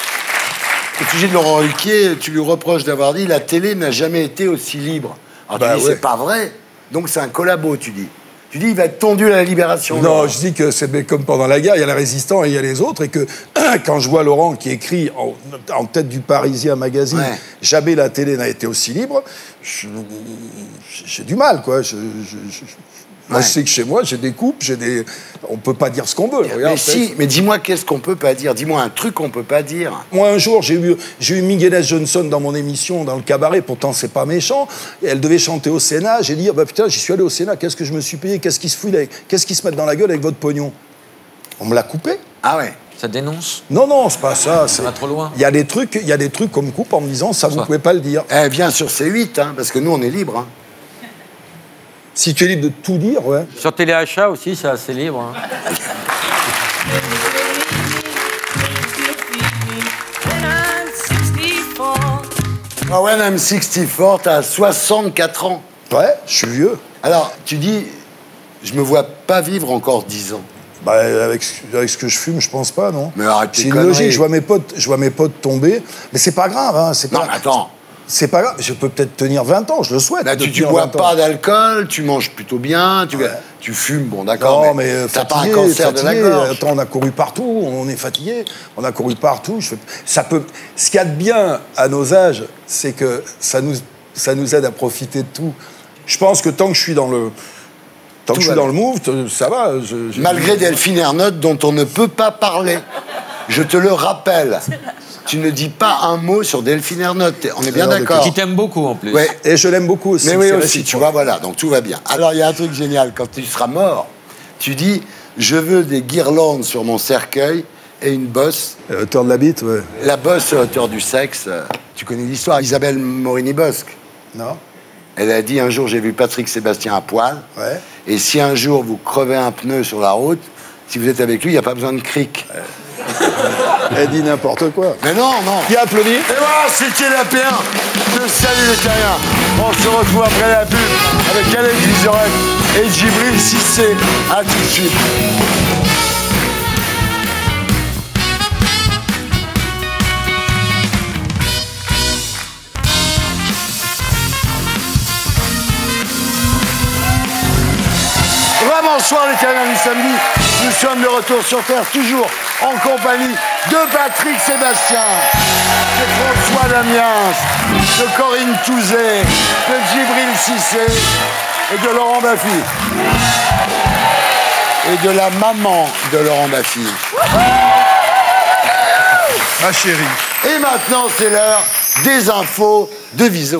au sujet de Laurent Ruquier, tu lui reproches d'avoir dit la télé n'a jamais été aussi libre. Alors tu dis c'est pas vrai, donc c'est un collabo, tu dis. Tu dis il va être tondu à la Libération. Non, je dis que c'est comme pendant la guerre, il y a les résistants et il y a les autres, et que quand je vois Laurent qui écrit en tête du Parisien magazine, jamais la télé n'a été aussi libre, j'ai du mal, quoi. Moi, je sais que chez moi, j'ai des coupes, on peut pas dire ce qu'on veut. Regarde, mais dis-moi qu'est-ce qu'on peut pas dire. Dis-moi un truc qu'on peut pas dire. Moi, un jour, j'ai eu Miguel Johnson dans mon émission, dans le cabaret. Pourtant, c'est pas méchant. Et elle devait chanter au Sénat. J'ai dit, bah putain, j'y suis allé au Sénat. Qu'est-ce que je me suis payé? Qu'est-ce qu'ils se foutent? Qu'est-ce qu'ils se mettent dans la gueule avec votre pognon? On me l'a coupé. Ah ouais. Ça dénonce? Non, c'est pas ça. Ça va trop loin. Il y a des trucs qu'on me coupe en me disant, ça, vous pouvez pas le dire. Eh bien, sur C8, hein, parce que nous, on est libre. Hein. Si tu es libre de tout dire, ouais. Sur Téléachat aussi, c'est assez libre. Hein. Oh, when I'm 64, t'as 64 ans. Ouais, je suis vieux. Alors, tu dis, je me vois pas vivre encore 10 ans. Bah, avec ce que je fume, je pense pas, non. Mais arrête tes c'est une conneries. logique, je vois mes potes tomber. Mais c'est pas grave, hein. Non, mais attends. C'est pas grave, je peux peut-être tenir 20 ans, je le souhaite. Là, tu bois pas d'alcool, tu manges plutôt bien, tu fumes, bon d'accord, non, mais t'as pas un cancer de la gorge. Attends, on a couru partout, on est fatigué, on a couru partout. Ce qu'il y a de bien à nos âges, c'est que ça nous aide à profiter de tout. Je pense que tant que je suis dans le move, ça va. Malgré Delphine Ernotte, dont on ne peut pas parler. Je te le rappelle. Tu ne dis pas un mot sur Delphine Ernotte. On est bien d'accord. Qui t'aime beaucoup, en plus. Ouais. Et je l'aime beaucoup aussi. Mais oui, aussi, tu vois, voilà. Donc, tout va bien. Alors, il y a un truc génial. Quand tu seras mort, tu dis « Je veux des guirlandes sur mon cercueil et une bosse. » À hauteur de la bite, ouais. La bosse à hauteur du sexe. Tu connais l'histoire. Isabelle Morini-Bosque. Non. Elle a dit un jour, j'ai vu Patrick Sébastien à poil. Ouais. Et si un jour vous crevez un pneu sur la route, si vous êtes avec lui, il n'y a pas besoin de cric. Elle dit n'importe quoi. Mais non, non. Qui applaudit? Et voilà, c'était la P1. Salut les terriens. On se retrouve après la pub avec Alex Vizorek et Djibril Cissé. À tout de suite. Bonsoir les terriens du samedi. Nous sommes de retour sur Terre, toujours en compagnie de Patrick Sébastien, de François Damiens, de Corinne Touzé, de Djibril Cissé et de Laurent Baffy. Et de la maman de Laurent Baffy. Ma chérie. Et maintenant, c'est l'heure des infos de Viso.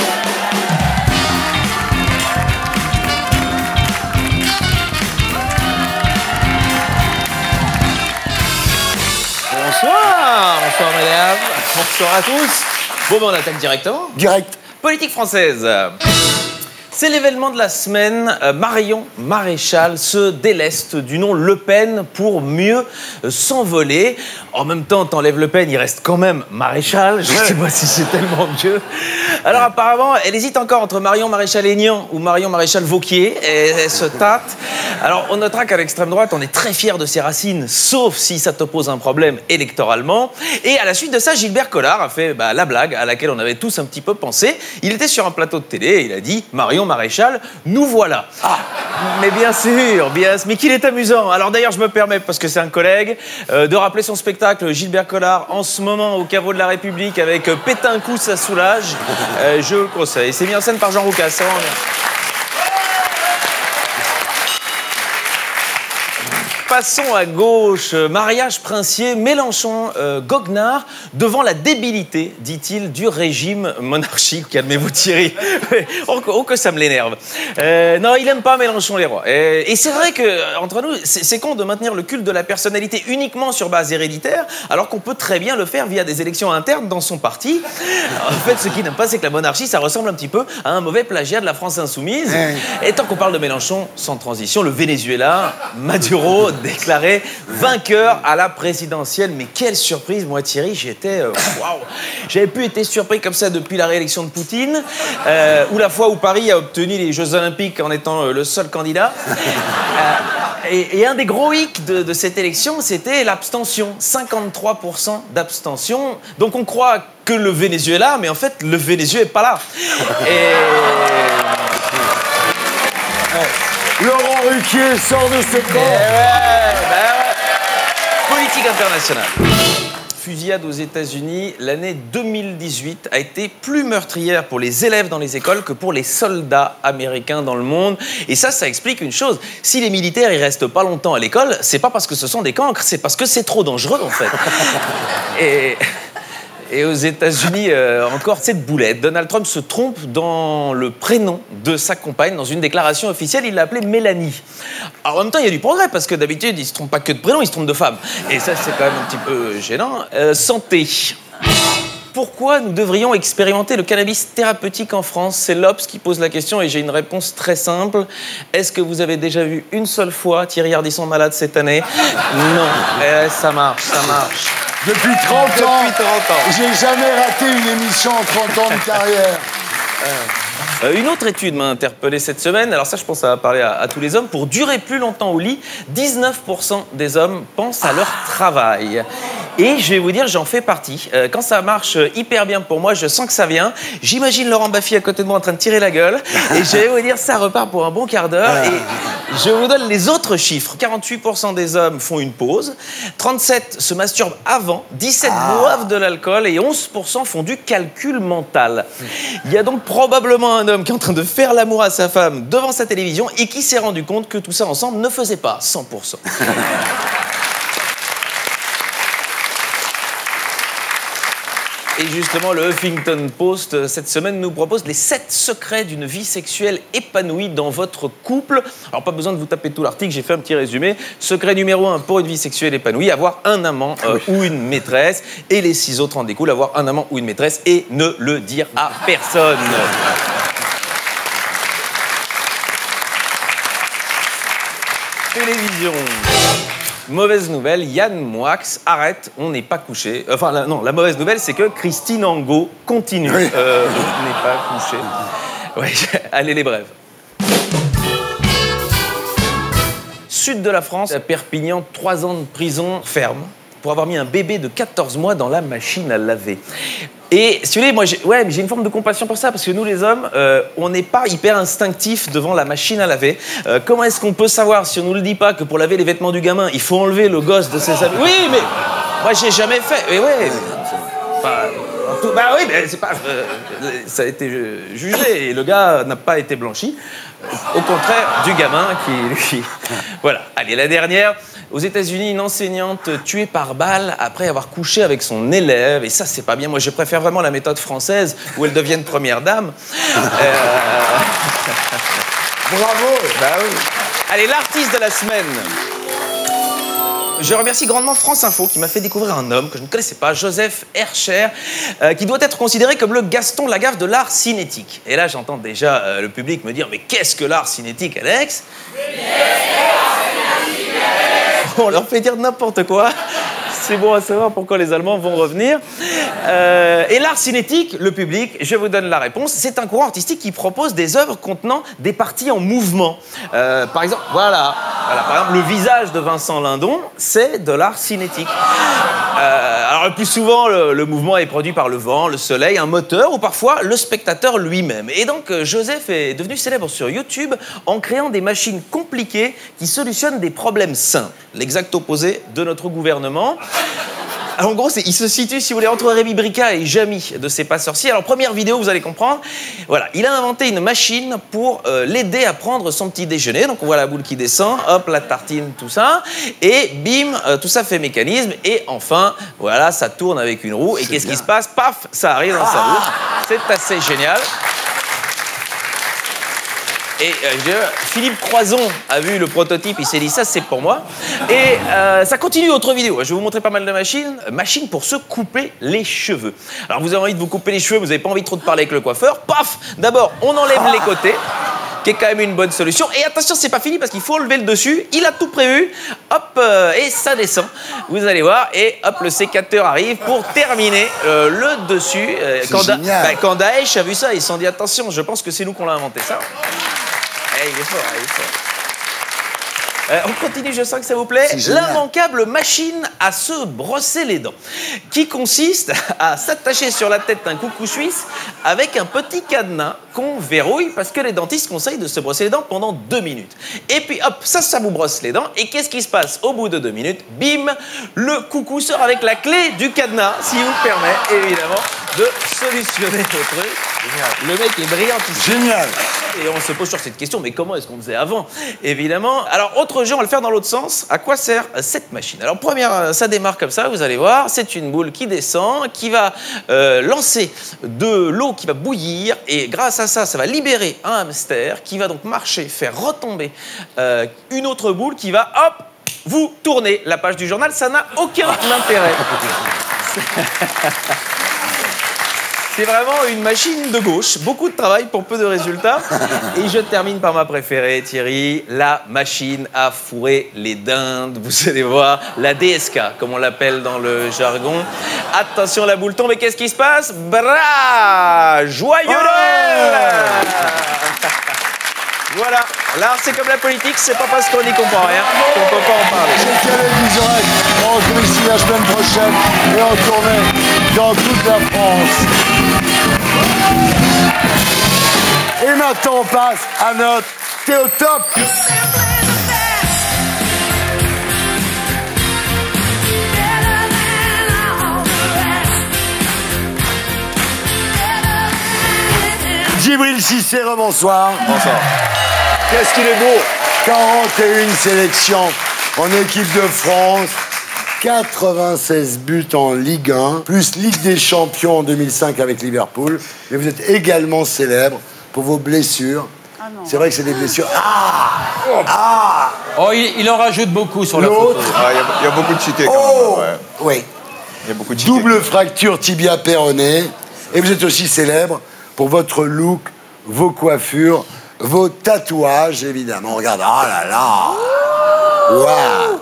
Bonsoir mesdames, bonsoir à tous. Bon ben on attaque directement. Direct. Politique française. C'est l'événement de la semaine. Marion Maréchal se déleste du nom Le Pen pour mieux s'envoler. En même temps, t'enlèves Le Pen, il reste quand même Maréchal. Je ne sais pas si c'est tellement mieux. Alors apparemment, elle hésite encore entre Marion Maréchal-Aignan ou Marion Maréchal-Vauquier. Et elle se tâte. Alors on notera qu'à l'extrême droite, on est très fiers de ses racines, sauf si ça te pose un problème électoralement. Et à la suite de ça, Gilbert Collard a fait la blague à laquelle on avait tous un petit peu pensé. Il était sur un plateau de télé et il a dit « Marion Maréchal, nous voilà. » Ah, mais bien sûr, mais qu'il est amusant. Alors d'ailleurs, je me permets, parce que c'est un collègue, de rappeler son spectacle Gilbert Collard en ce moment au caveau de la République avec Péter un coup, ça soulage. Je le conseille. C'est mis en scène par Jean Roucas. C'est vraiment bien. Passons à gauche. Mariage princier, Mélenchon, goguenard, devant la débilité, dit-il, du régime monarchique. Calmez-vous Thierry. Oh que ça me l'énerve. Non, il aime pas Mélenchon les rois. Et c'est vrai que entre nous, c'est con de maintenir le culte de la personnalité uniquement sur base héréditaire, alors qu'on peut très bien le faire via des élections internes dans son parti. En fait, ce qu'il n'aime pas, c'est que la monarchie, ça ressemble un petit peu à un mauvais plagiat de la France insoumise. Et tant qu'on parle de Mélenchon, sans transition, le Venezuela, Maduro, déclaré vainqueur à la présidentielle. Mais quelle surprise, moi Thierry, j'étais waouh. J'avais plus été surpris comme ça depuis la réélection de Poutine, ou la fois où Paris a obtenu les Jeux Olympiques en étant le seul candidat. Et un des gros hicks de cette élection, c'était l'abstention. 53% d'abstention. Donc on croit que le Venezuela, mais en fait le Venezuela est pas là. Laurent Ruquier sort de ce corps. Politique internationale. Fusillade aux États-Unis, l'année 2018 a été plus meurtrière pour les élèves dans les écoles que pour les soldats américains dans le monde. Et ça explique une chose. Si les militaires ils restent pas longtemps à l'école, c'est pas parce que ce sont des cancres, c'est parce que c'est trop dangereux en fait. Et aux États-Unis, encore cette boulette. Donald Trump se trompe dans le prénom de sa compagne. Dans une déclaration officielle, il l'a appelée Mélanie. Alors en même temps, il y a du progrès, parce que d'habitude, il se trompe pas que de prénom, il se trompe de femme. Et ça, c'est quand même un petit peu gênant. Santé. Pourquoi nous devrions expérimenter le cannabis thérapeutique en France? C'est l'Obs qui pose la question et j'ai une réponse très simple. Est-ce que vous avez déjà vu une seule fois Thierry Ardisson malade cette année? Non. Ça marche, ça marche. Depuis 30 ans, j'ai jamais raté une émission en 30 ans de carrière. Une autre étude m'a interpellé cette semaine. Alors ça, je pense que ça va parler à tous les hommes. Pour durer plus longtemps au lit, 19% des hommes pensent à leur travail. Et je vais vous dire, j'en fais partie. Quand ça marche hyper bien pour moi, je sens que ça vient. J'imagine Laurent Baffy à côté de moi en train de tirer la gueule. Et je vais vous dire, ça repart pour un bon quart d'heure. Et je vous donne les autres chiffres. 48% des hommes font une pause. 37% se masturbent avant. 17% boivent de l'alcool. Et 11% font du calcul mental. Il y a donc probablement un homme qui est en train de faire l'amour à sa femme devant sa télévision et qui s'est rendu compte que tout ça ensemble ne faisait pas 100%. Et justement, le Huffington Post, cette semaine, nous propose les 7 secrets d'une vie sexuelle épanouie dans votre couple. Alors, pas besoin de vous taper tout l'article, j'ai fait un petit résumé. Secret numéro 1 pour une vie sexuelle épanouie, avoir un amant ou une maîtresse. Et les 6 autres en découlent, avoir un amant ou une maîtresse et ne le dire à personne. télévision. Mauvaise nouvelle, Yann Moix arrête, on n'est pas couché. Enfin, non, la mauvaise nouvelle, c'est que Christine Angot continue. On n'est pas couché. Ouais, allez, les brèves. Sud de la France, à Perpignan, 3 ans de prison ferme pour avoir mis un bébé de 14 mois dans la machine à laver. Et si vous voulez, moi, j'ai une forme de compassion pour ça, parce que nous, les hommes, on n'est pas hyper instinctifs devant la machine à laver. Comment est-ce qu'on peut savoir, si on nous le dit pas, que pour laver les vêtements du gamin, il faut enlever le gosse de ses habits? Oui, mais moi, j'ai jamais fait. Mais ouais. Bah oui, mais c'est pas. Ça a été jugé et le gars n'a pas été blanchi. Au contraire du gamin qui, lui. Voilà. Allez, la dernière. Aux États-Unis, une enseignante tuée par balle après avoir couché avec son élève. Et ça, c'est pas bien. Moi, je préfère vraiment la méthode française où elles deviennent première dame. Bravo. Bah oui. Allez, l'artiste de la semaine. Je remercie grandement France Info qui m'a fait découvrir un homme que je ne connaissais pas, Joseph Hercher, qui doit être considéré comme le Gaston Lagaffe de l'art cinétique. Et là, j'entends déjà le public me dire « Mais qu'est-ce que l'art cinétique, Alex ?» On leur fait dire n'importe quoi. C'est bon à savoir pourquoi les Allemands vont revenir. Et l'art cinétique, le public, je vous donne la réponse, c'est un courant artistique qui propose des œuvres contenant des parties en mouvement. Par exemple, voilà, par exemple, le visage de Vincent Lindon, c'est de l'art cinétique. Alors le plus souvent, le mouvement est produit par le vent, le soleil, un moteur ou parfois le spectateur lui-même. Et donc Joseph est devenu célèbre sur YouTube en créant des machines compliquées qui solutionnent des problèmes simples. L'exact opposé de notre gouvernement. Alors, en gros, il se situe, si vous voulez, entre Rémi Bricard et Jamy de C'est pas sorcier. Alors, première vidéo, vous allez comprendre. Voilà, il a inventé une machine pour l'aider à prendre son petit déjeuner. Donc, on voit la boule qui descend, hop, la tartine, tout ça. Et bim, tout ça fait mécanisme. Et enfin, voilà, ça tourne avec une roue. Et qu'est-ce qui se passe? Paf, ça arrive dans sa bouche. C'est assez génial. Et Philippe Croison a vu le prototype, il s'est dit ça c'est pour moi. Et ça continue autre vidéo. Je vais vous montrer pas mal de machines. Machines pour se couper les cheveux. Alors vous avez envie de vous couper les cheveux, vous n'avez pas envie trop de parler avec le coiffeur. Paf! D'abord, on enlève les côtés, qui est quand même une bonne solution. Et attention, c'est pas fini parce qu'il faut enlever le dessus. Il a tout prévu. Hop, et ça descend. Vous allez voir. Et hop, le sécateur arrive pour terminer le dessus. Quand Daesh a vu ça, ils se sont dit attention, je pense que c'est nous qu'on l'a inventé ça. Il est fort, il est fort. On continue, je sens que ça vous plaît. L'immanquable machine à se brosser les dents, qui consiste à s'attacher sur la tête d'un coucou suisse avec un petit cadenas qu'on verrouille parce que les dentistes conseillent de se brosser les dents pendant 2 minutes. Et puis hop, ça vous brosse les dents. Et qu'est-ce qui se passe au bout de 2 minutes? Bim, le coucou sort avec la clé du cadenas, si vous permet, évidemment, de solutionner le truc. Génial. Le mec est brillant. Génial. Et on se pose sur cette question, mais comment est-ce qu'on faisait avant? Évidemment. Alors, autre jeu, on va le faire dans l'autre sens. À quoi sert cette machine? Alors, première, ça démarre comme ça, vous allez voir. C'est une boule qui descend, qui va lancer de l'eau qui va bouillir. Et grâce à ça, ça va libérer un hamster qui va donc marcher, faire retomber une autre boule qui va, hop, vous tourner la page du journal. Ça n'a aucun intérêt. C'est vraiment une machine de gauche. Beaucoup de travail pour peu de résultats. Et je termine par ma préférée, Thierry, la machine à fourrer les dindes. Vous allez voir, la DSK, comme on l'appelle dans le jargon. Attention, la boule tombe. Et qu'est-ce qui se passe? Bra! Joyeux Noël! Voilà. L'art, c'est comme la politique, c'est pas parce qu'on n'y comprend rien qu'on peut pas en parler. C'est Télévision. On se retrouve ici la semaine prochaine et en tournée dans toute la France. Et maintenant, on passe à notre Théotop. Djibril Cissé, bonsoir. Bonsoir. Qu'est-ce qu'il est beau. 41 sélections en équipe de France, 96 buts en Ligue 1, plus Ligue des Champions en 2005 avec Liverpool. Mais vous êtes également célèbre pour vos blessures. Ah non. C'est vrai que c'est des blessures. Oh, il en rajoute beaucoup sur la photo. Il y a beaucoup de chiquets quand même. Ouais. Oui. Il y a beaucoup de chiquets. Double fracture tibia péroné. Et vous êtes aussi célèbre pour votre look, vos coiffures, vos tatouages, évidemment. Regarde, oh là là. Waouh.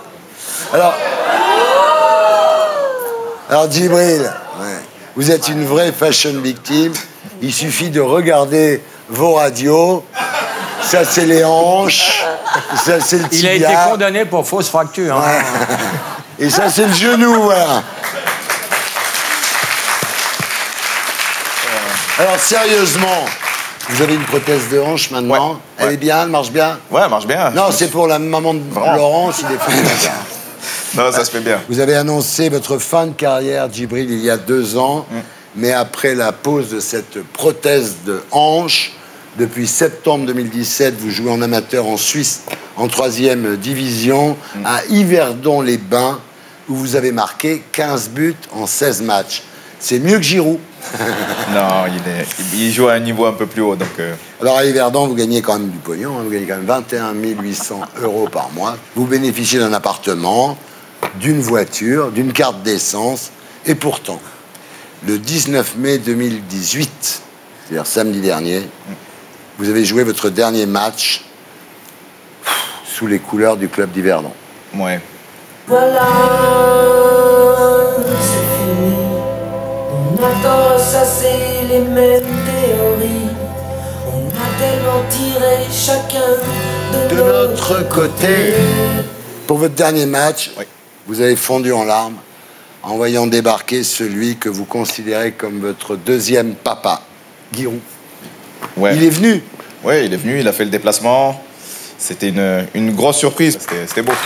Alors Djibril, vous êtes une vraie fashion victime. Il suffit de regarder vos radios. Ça, c'est les hanches. Ça, c'est le tibia. Il a été condamné pour fausse fracture. Hein. Ouais. Et ça, c'est le genou, voilà. Alors, sérieusement, vous avez une prothèse de hanche maintenant. Elle est bien, elle marche bien? Ouais, elle marche bien. Non, c'est pour la maman de Laurent, s'il est fait. Non, ça se fait bien. Vous avez annoncé votre fin de carrière, Djibril, il y a 2 ans. Mais après la pose de cette prothèse de hanche, depuis septembre 2017, vous jouez en amateur en Suisse, en 3e division, à Yverdon-les-Bains, où vous avez marqué 15 buts en 16 matchs. C'est mieux que Giroud. Non, il joue à un niveau un peu plus haut. Donc, Alors à Yverdon, vous gagnez quand même du pognon, hein, vous gagnez quand même 21 800 € par mois. Vous bénéficiez d'un appartement, d'une voiture, d'une carte d'essence, et pourtant, le 19 mai 2018, c'est-à-dire samedi dernier, vous avez joué votre dernier match sous les couleurs du club d'Yverdon. Ouais. Voilà, c'est fini. On attend ça, c'est les mêmes théories. On a tellement tiré chacun de notre côté. Pour votre dernier match, vous avez fondu en larmes en voyant débarquer celui que vous considérez comme votre deuxième papa, Giroud. Ouais. Il est venu. Oui, il est venu, il a fait le déplacement. C'était une grosse surprise, c'était beau.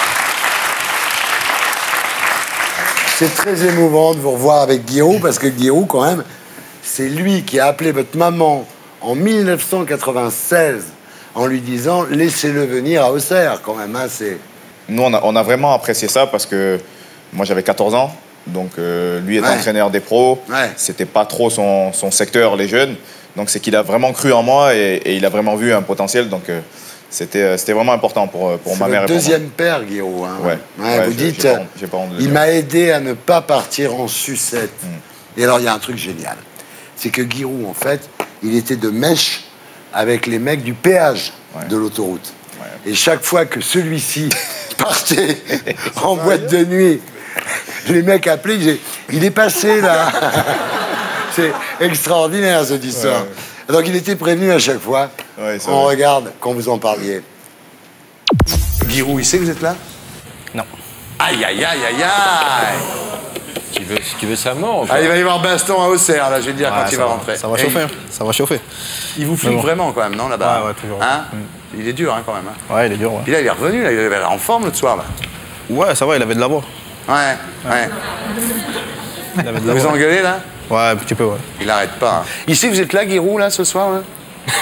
C'est très émouvant de vous revoir avec Giroud, parce que Giroud, quand même, c'est lui qui a appelé votre maman en 1996 en lui disant « Laissez-le venir à Auxerre », quand même. Hein, nous, on a vraiment apprécié ça, parce que moi, j'avais 14 ans. Donc, lui est entraîneur des pros. C'était pas trop son secteur, les jeunes. Donc, c'est qu'il a vraiment cru en moi et il a vraiment vu un potentiel. Donc, c'était vraiment important pour ma mère et pour moi. Deuxième père, Giroud. Hein. Vous dites, j'ai pas honte de le il dire. m'a aidé à ne pas partir en sucette. Et alors, il y a un truc génial. C'est que Giroud, en fait, il était de mèche avec les mecs du péage de l'autoroute. Et chaque fois que celui-ci partait en boîte de nuit, les mecs appelaient, ils disaient, il est passé là. C'est extraordinaire cette histoire. Donc il était prévenu à chaque fois. On regarde quand vous en parliez. Giroud, il sait que vous êtes là? Non. Aïe, aïe, aïe, aïe, aïe. Tu veux sa mort ou quoi? Ah, il va y avoir baston à Auxerre, là, je vais te dire, quand il va rentrer. Ça va chauffer, ça va chauffer. Il vous flique vraiment, quand même, non, là-bas? Ouais, toujours. Hein? Il est dur, hein, quand même. Hein. Ouais, il est dur, ouais. Puis là, il est revenu, là, il avait l'air en forme l'autre soir, là. Ouais, ça va, il avait de la voix. Ouais. Il avait de la Vous voix. engueulez, là? Ouais, un petit peu, ouais. Il n'arrête pas. Hein. Il sait que vous êtes là, Giroud, là, ce soir, là?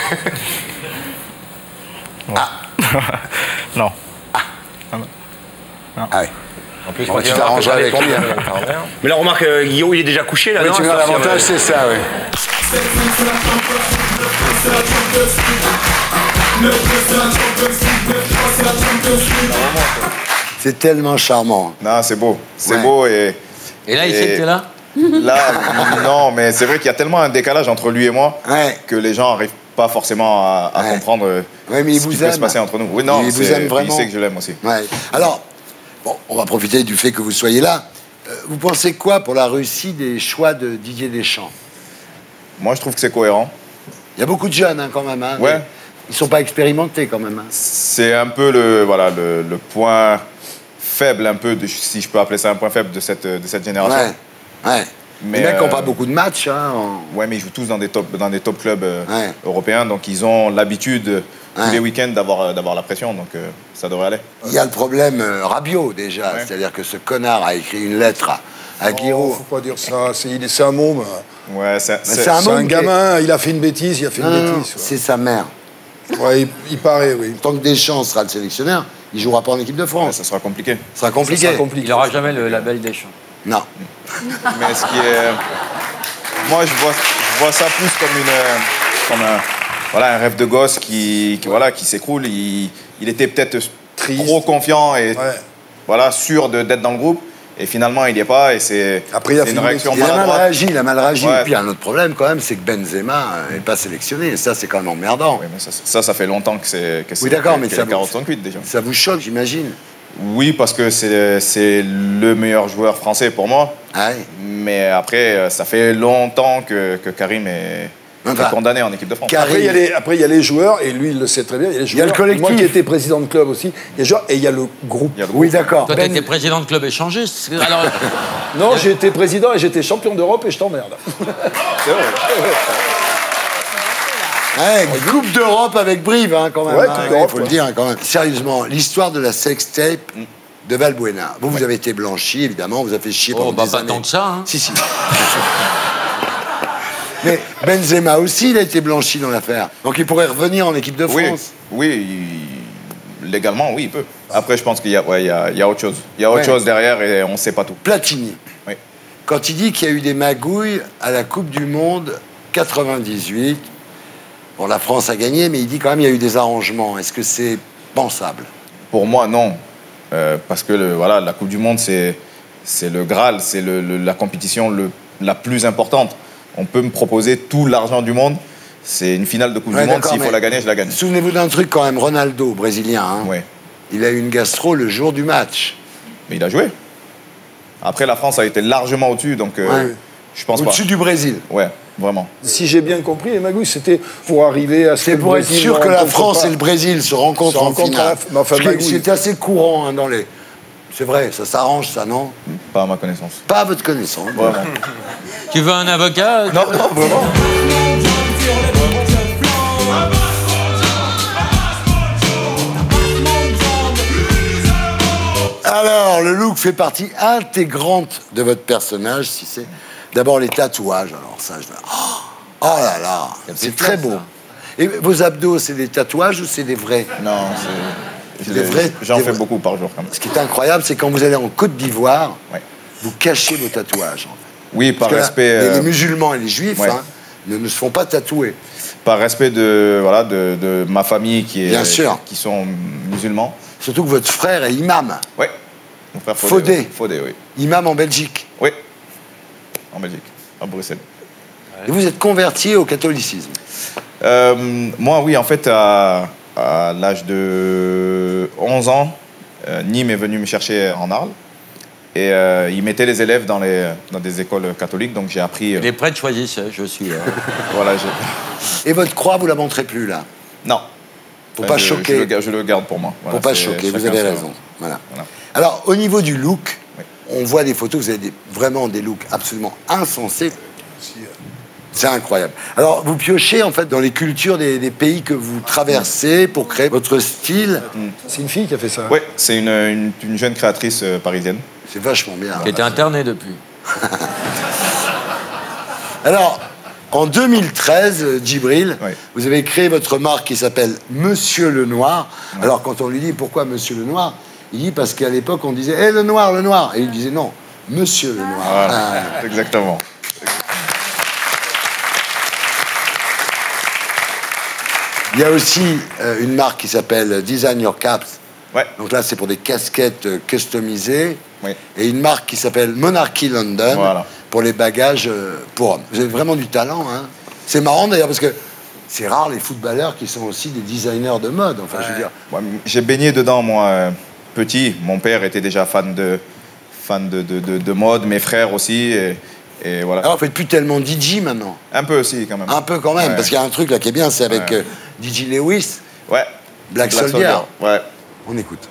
Non. Ah oui. En plus, tu t'arrangeras avec lui. Mais là, remarque, Guillaume, il est déjà couché, là, Oui, non? tu vois, l'avantage, c'est ça, oui. C'est tellement charmant. Non, c'est beau. C'est beau et là, il sait que t'es là? Là, non, mais c'est vrai qu'il y a tellement un décalage entre lui et moi que les gens n'arrivent pas forcément à comprendre mais il ce vous qui peut se passer entre nous. Oui, non, il vous aime vraiment. Il sait que je l'aime aussi. Ouais. Alors, bon, on va profiter du fait que vous soyez là. Vous pensez quoi pour la réussite des choix de Didier Deschamps? Moi, je trouve que c'est cohérent. Il y a beaucoup de jeunes, hein, quand même. Hein, ouais. Ils sont pas expérimentés, quand même. Hein. C'est un peu le point faible, un peu, si je peux appeler ça un point faible de cette génération. Ouais. Mais les mecs n'ont pas beaucoup de matchs. Hein, Ouais, mais ils jouent tous dans des top clubs européens, donc ils ont l'habitude tous les week-ends d'avoir la pression, donc ça devrait aller. Il y a le problème Rabiot, déjà. C'est-à-dire que ce connard a écrit une lettre à Giroud. Faut pas dire ça, c'est un môme. Ouais, c'est un gamin, il a fait une bêtise, bêtise. C'est sa mère. Ouais, il paraît, oui. Tant que Deschamps sera le sélectionneur, il jouera pas en équipe de France. Ouais, ça sera compliqué. Ça sera compliqué. Il n'aura jamais le label Deschamps. Non. Mais ce qui est... Moi, je vois ça plus comme un rêve de gosse qui s'écroule. Il était peut-être trop confiant et sûr d'être dans le groupe. Et finalement, il n'y est pas. Et c'est une réaction maladroite. Il a mal réagi. Ouais. Et puis, il y a un autre problème, quand même, c'est que Benzema n'est pas sélectionné. Et ça, c'est quand même emmerdant. Oui, mais ça fait longtemps que c'est oui, d'accord, mais ça 48 déjà. Ça vous choque, j'imagine. Oui, parce que c'est le meilleur joueur français pour moi. Ah mais après, ça fait longtemps que Karim est condamné en équipe de France. Après, il y a les joueurs, et lui, il le sait très bien. Il y a les joueurs. le collectif. Moi qui étais président de club aussi, il y a les joueurs, et il y a le groupe. Oui, d'accord. Toi, t'étais président de club échangiste. Alors... Non, j'ai été président et j'étais champion d'Europe et je t'emmerde. C'est vrai. Coupe d'Europe avec Brive, hein, quand même. Ouais, Il faut le dire, hein, quand même. Sérieusement, l'histoire de la sextape de Valbuena. Vous avez été blanchi, évidemment, vous avez fait chier pendant des pas années. tant que ça, hein. Si. Mais Benzema aussi, il a été blanchi dans l'affaire. Donc il pourrait revenir en équipe de France. Oui, légalement, oui, il peut. Après, je pense qu'il y a autre chose. Il y a autre chose derrière et on ne sait pas tout. Platini. Oui. Quand il dit qu'il y a eu des magouilles à la Coupe du Monde 98, bon, la France a gagné, mais il dit quand même qu'il y a eu des arrangements. Est-ce que c'est pensable? Pour moi, non. Parce que la Coupe du Monde, c'est le Graal, c'est la compétition la plus importante. On peut me proposer tout l'argent du monde. C'est une finale de Coupe du Monde. S'il faut la gagner, je la gagne. Souvenez-vous d'un truc quand même. Ronaldo, brésilien, hein, il a eu une gastro le jour du match. Mais il a joué. Après, la France a été largement au-dessus, donc je pense pas. Au-dessus du Brésil. Ouais, vraiment. Si j'ai bien compris, les magouilles, c'était pour arriver à ce que c'est pour être sûr que la France et le Brésil se rencontrent en finale. C'est assez courant hein, dans les... C'est vrai, ça s'arrange, ça, non? Pas à ma connaissance. Pas à votre connaissance. Vraiment. Tu veux un avocat? Non, vraiment. Alors, le look fait partie intégrante de votre personnage, si c'est... D'abord, les tatouages. Alors ça, oh là là, c'est très beau. Et vos abdos, c'est des tatouages ou c'est des vrais? Non, c'est des vrais. J'en fais beaucoup par jour, quand même. Ce qui est incroyable, c'est quand vous allez en Côte d'Ivoire, vous cachez vos tatouages, en fait. Oui, par respect... Les musulmans et les juifs ne se font pas tatouer. Par respect de ma famille qui sont musulmans. Surtout que votre frère est imam. Oui. Mon frère Fodé. Fodé, oui. Imam en Belgique. Oui. En Belgique, à Bruxelles. Et vous êtes converti au catholicisme? Moi, oui, en fait, à l'âge de 11 ans, Nîmes est venu me chercher en Arles. Et il mettait les élèves dans des écoles catholiques, donc j'ai appris... Les prêtres choisissent, je suis... Voilà, Et votre croix, vous la montrez plus, là? Non. Faut pas choquer. Je le garde pour moi. Voilà, faut pas choquer, vous avez raison. Voilà. Alors, au niveau du look, on voit des photos, vous avez vraiment des looks absolument insensés. C'est incroyable. Alors, vous piochez, en fait, dans les cultures des pays que vous traversez pour créer votre style. C'est une fille qui a fait ça? Oui, c'est une jeune créatrice parisienne. C'est vachement bien. Qui était internée depuis. Alors, en 2013, Djibril, vous avez créé votre marque qui s'appelle Monsieur Le Noir. Alors, quand on lui dit pourquoi Monsieur Le Noir, il dit parce qu'à l'époque, on disait hey, le noir, le noir. Et il disait non, Monsieur Le Noir. Voilà, exactement. Il y a aussi une marque qui s'appelle Design Your Caps. Ouais. Donc là, c'est pour des casquettes customisées. Et une marque qui s'appelle Monarchy London pour les bagages pour hommes. Vous avez vraiment du talent. Hein. C'est marrant d'ailleurs parce que c'est rare les footballeurs qui sont aussi des designers de mode. Enfin, je veux dire. Ouais, j'ai baigné dedans, moi, petit. Mon père était déjà fan de mode, mes frères aussi. Et voilà. Alors, vous faites plus tellement DJ maintenant? Un peu aussi, quand même. Un peu quand même, parce qu'il y a un truc là qui est bien, c'est avec DJ Lewis. Ouais. Black Soldier. Ouais. On écoute.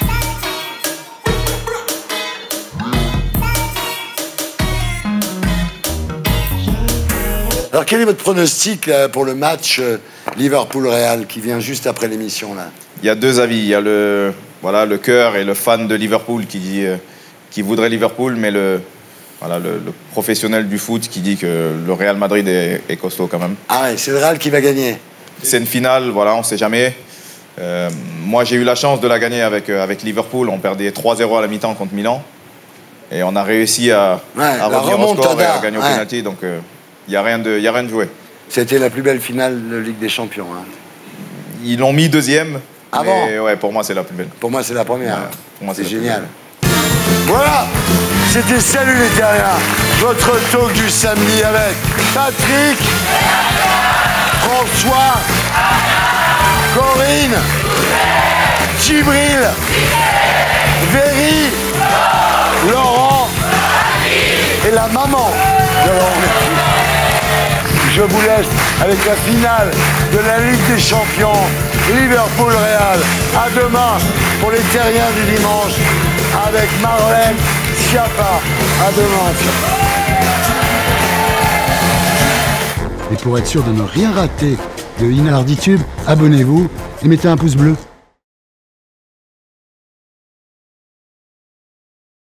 Alors, quel est votre pronostic là, pour le match Liverpool-Real qui vient juste après l'émission là? Il y a deux avis. Il y a le cœur et le fan de Liverpool qui dit qui voudrait Liverpool, mais le professionnel du foot qui dit que le Real Madrid est costaud quand même. Ah ouais, c'est le Real qui va gagner. C'est une finale, voilà, on ne sait jamais. Moi, j'ai eu la chance de la gagner avec Liverpool. On perdait 3-0 à la mi-temps contre Milan. Et on a réussi à revenir au score et à gagner au pénalty. Donc, il n'y a rien de joué. C'était la plus belle finale de Ligue des Champions. Hein. Ils l'ont mis deuxième. Ah mais bon? ouais, pour moi, c'est la plus belle. Pour moi, c'est la première. Ouais, pour moi, c'est génial. Voilà, c'était Salut les Terriens, votre talk du samedi avec Patrick, François Corinne, Djibril, Véry, Laurent et la maman de Laurent Mercier. Je vous laisse avec la finale de la Ligue des Champions, Liverpool-Real. À demain pour les terriens du dimanche avec Marlène Schiappa. À demain. Et pour être sûr de ne rien rater de Inarditube, abonnez-vous et mettez un pouce bleu.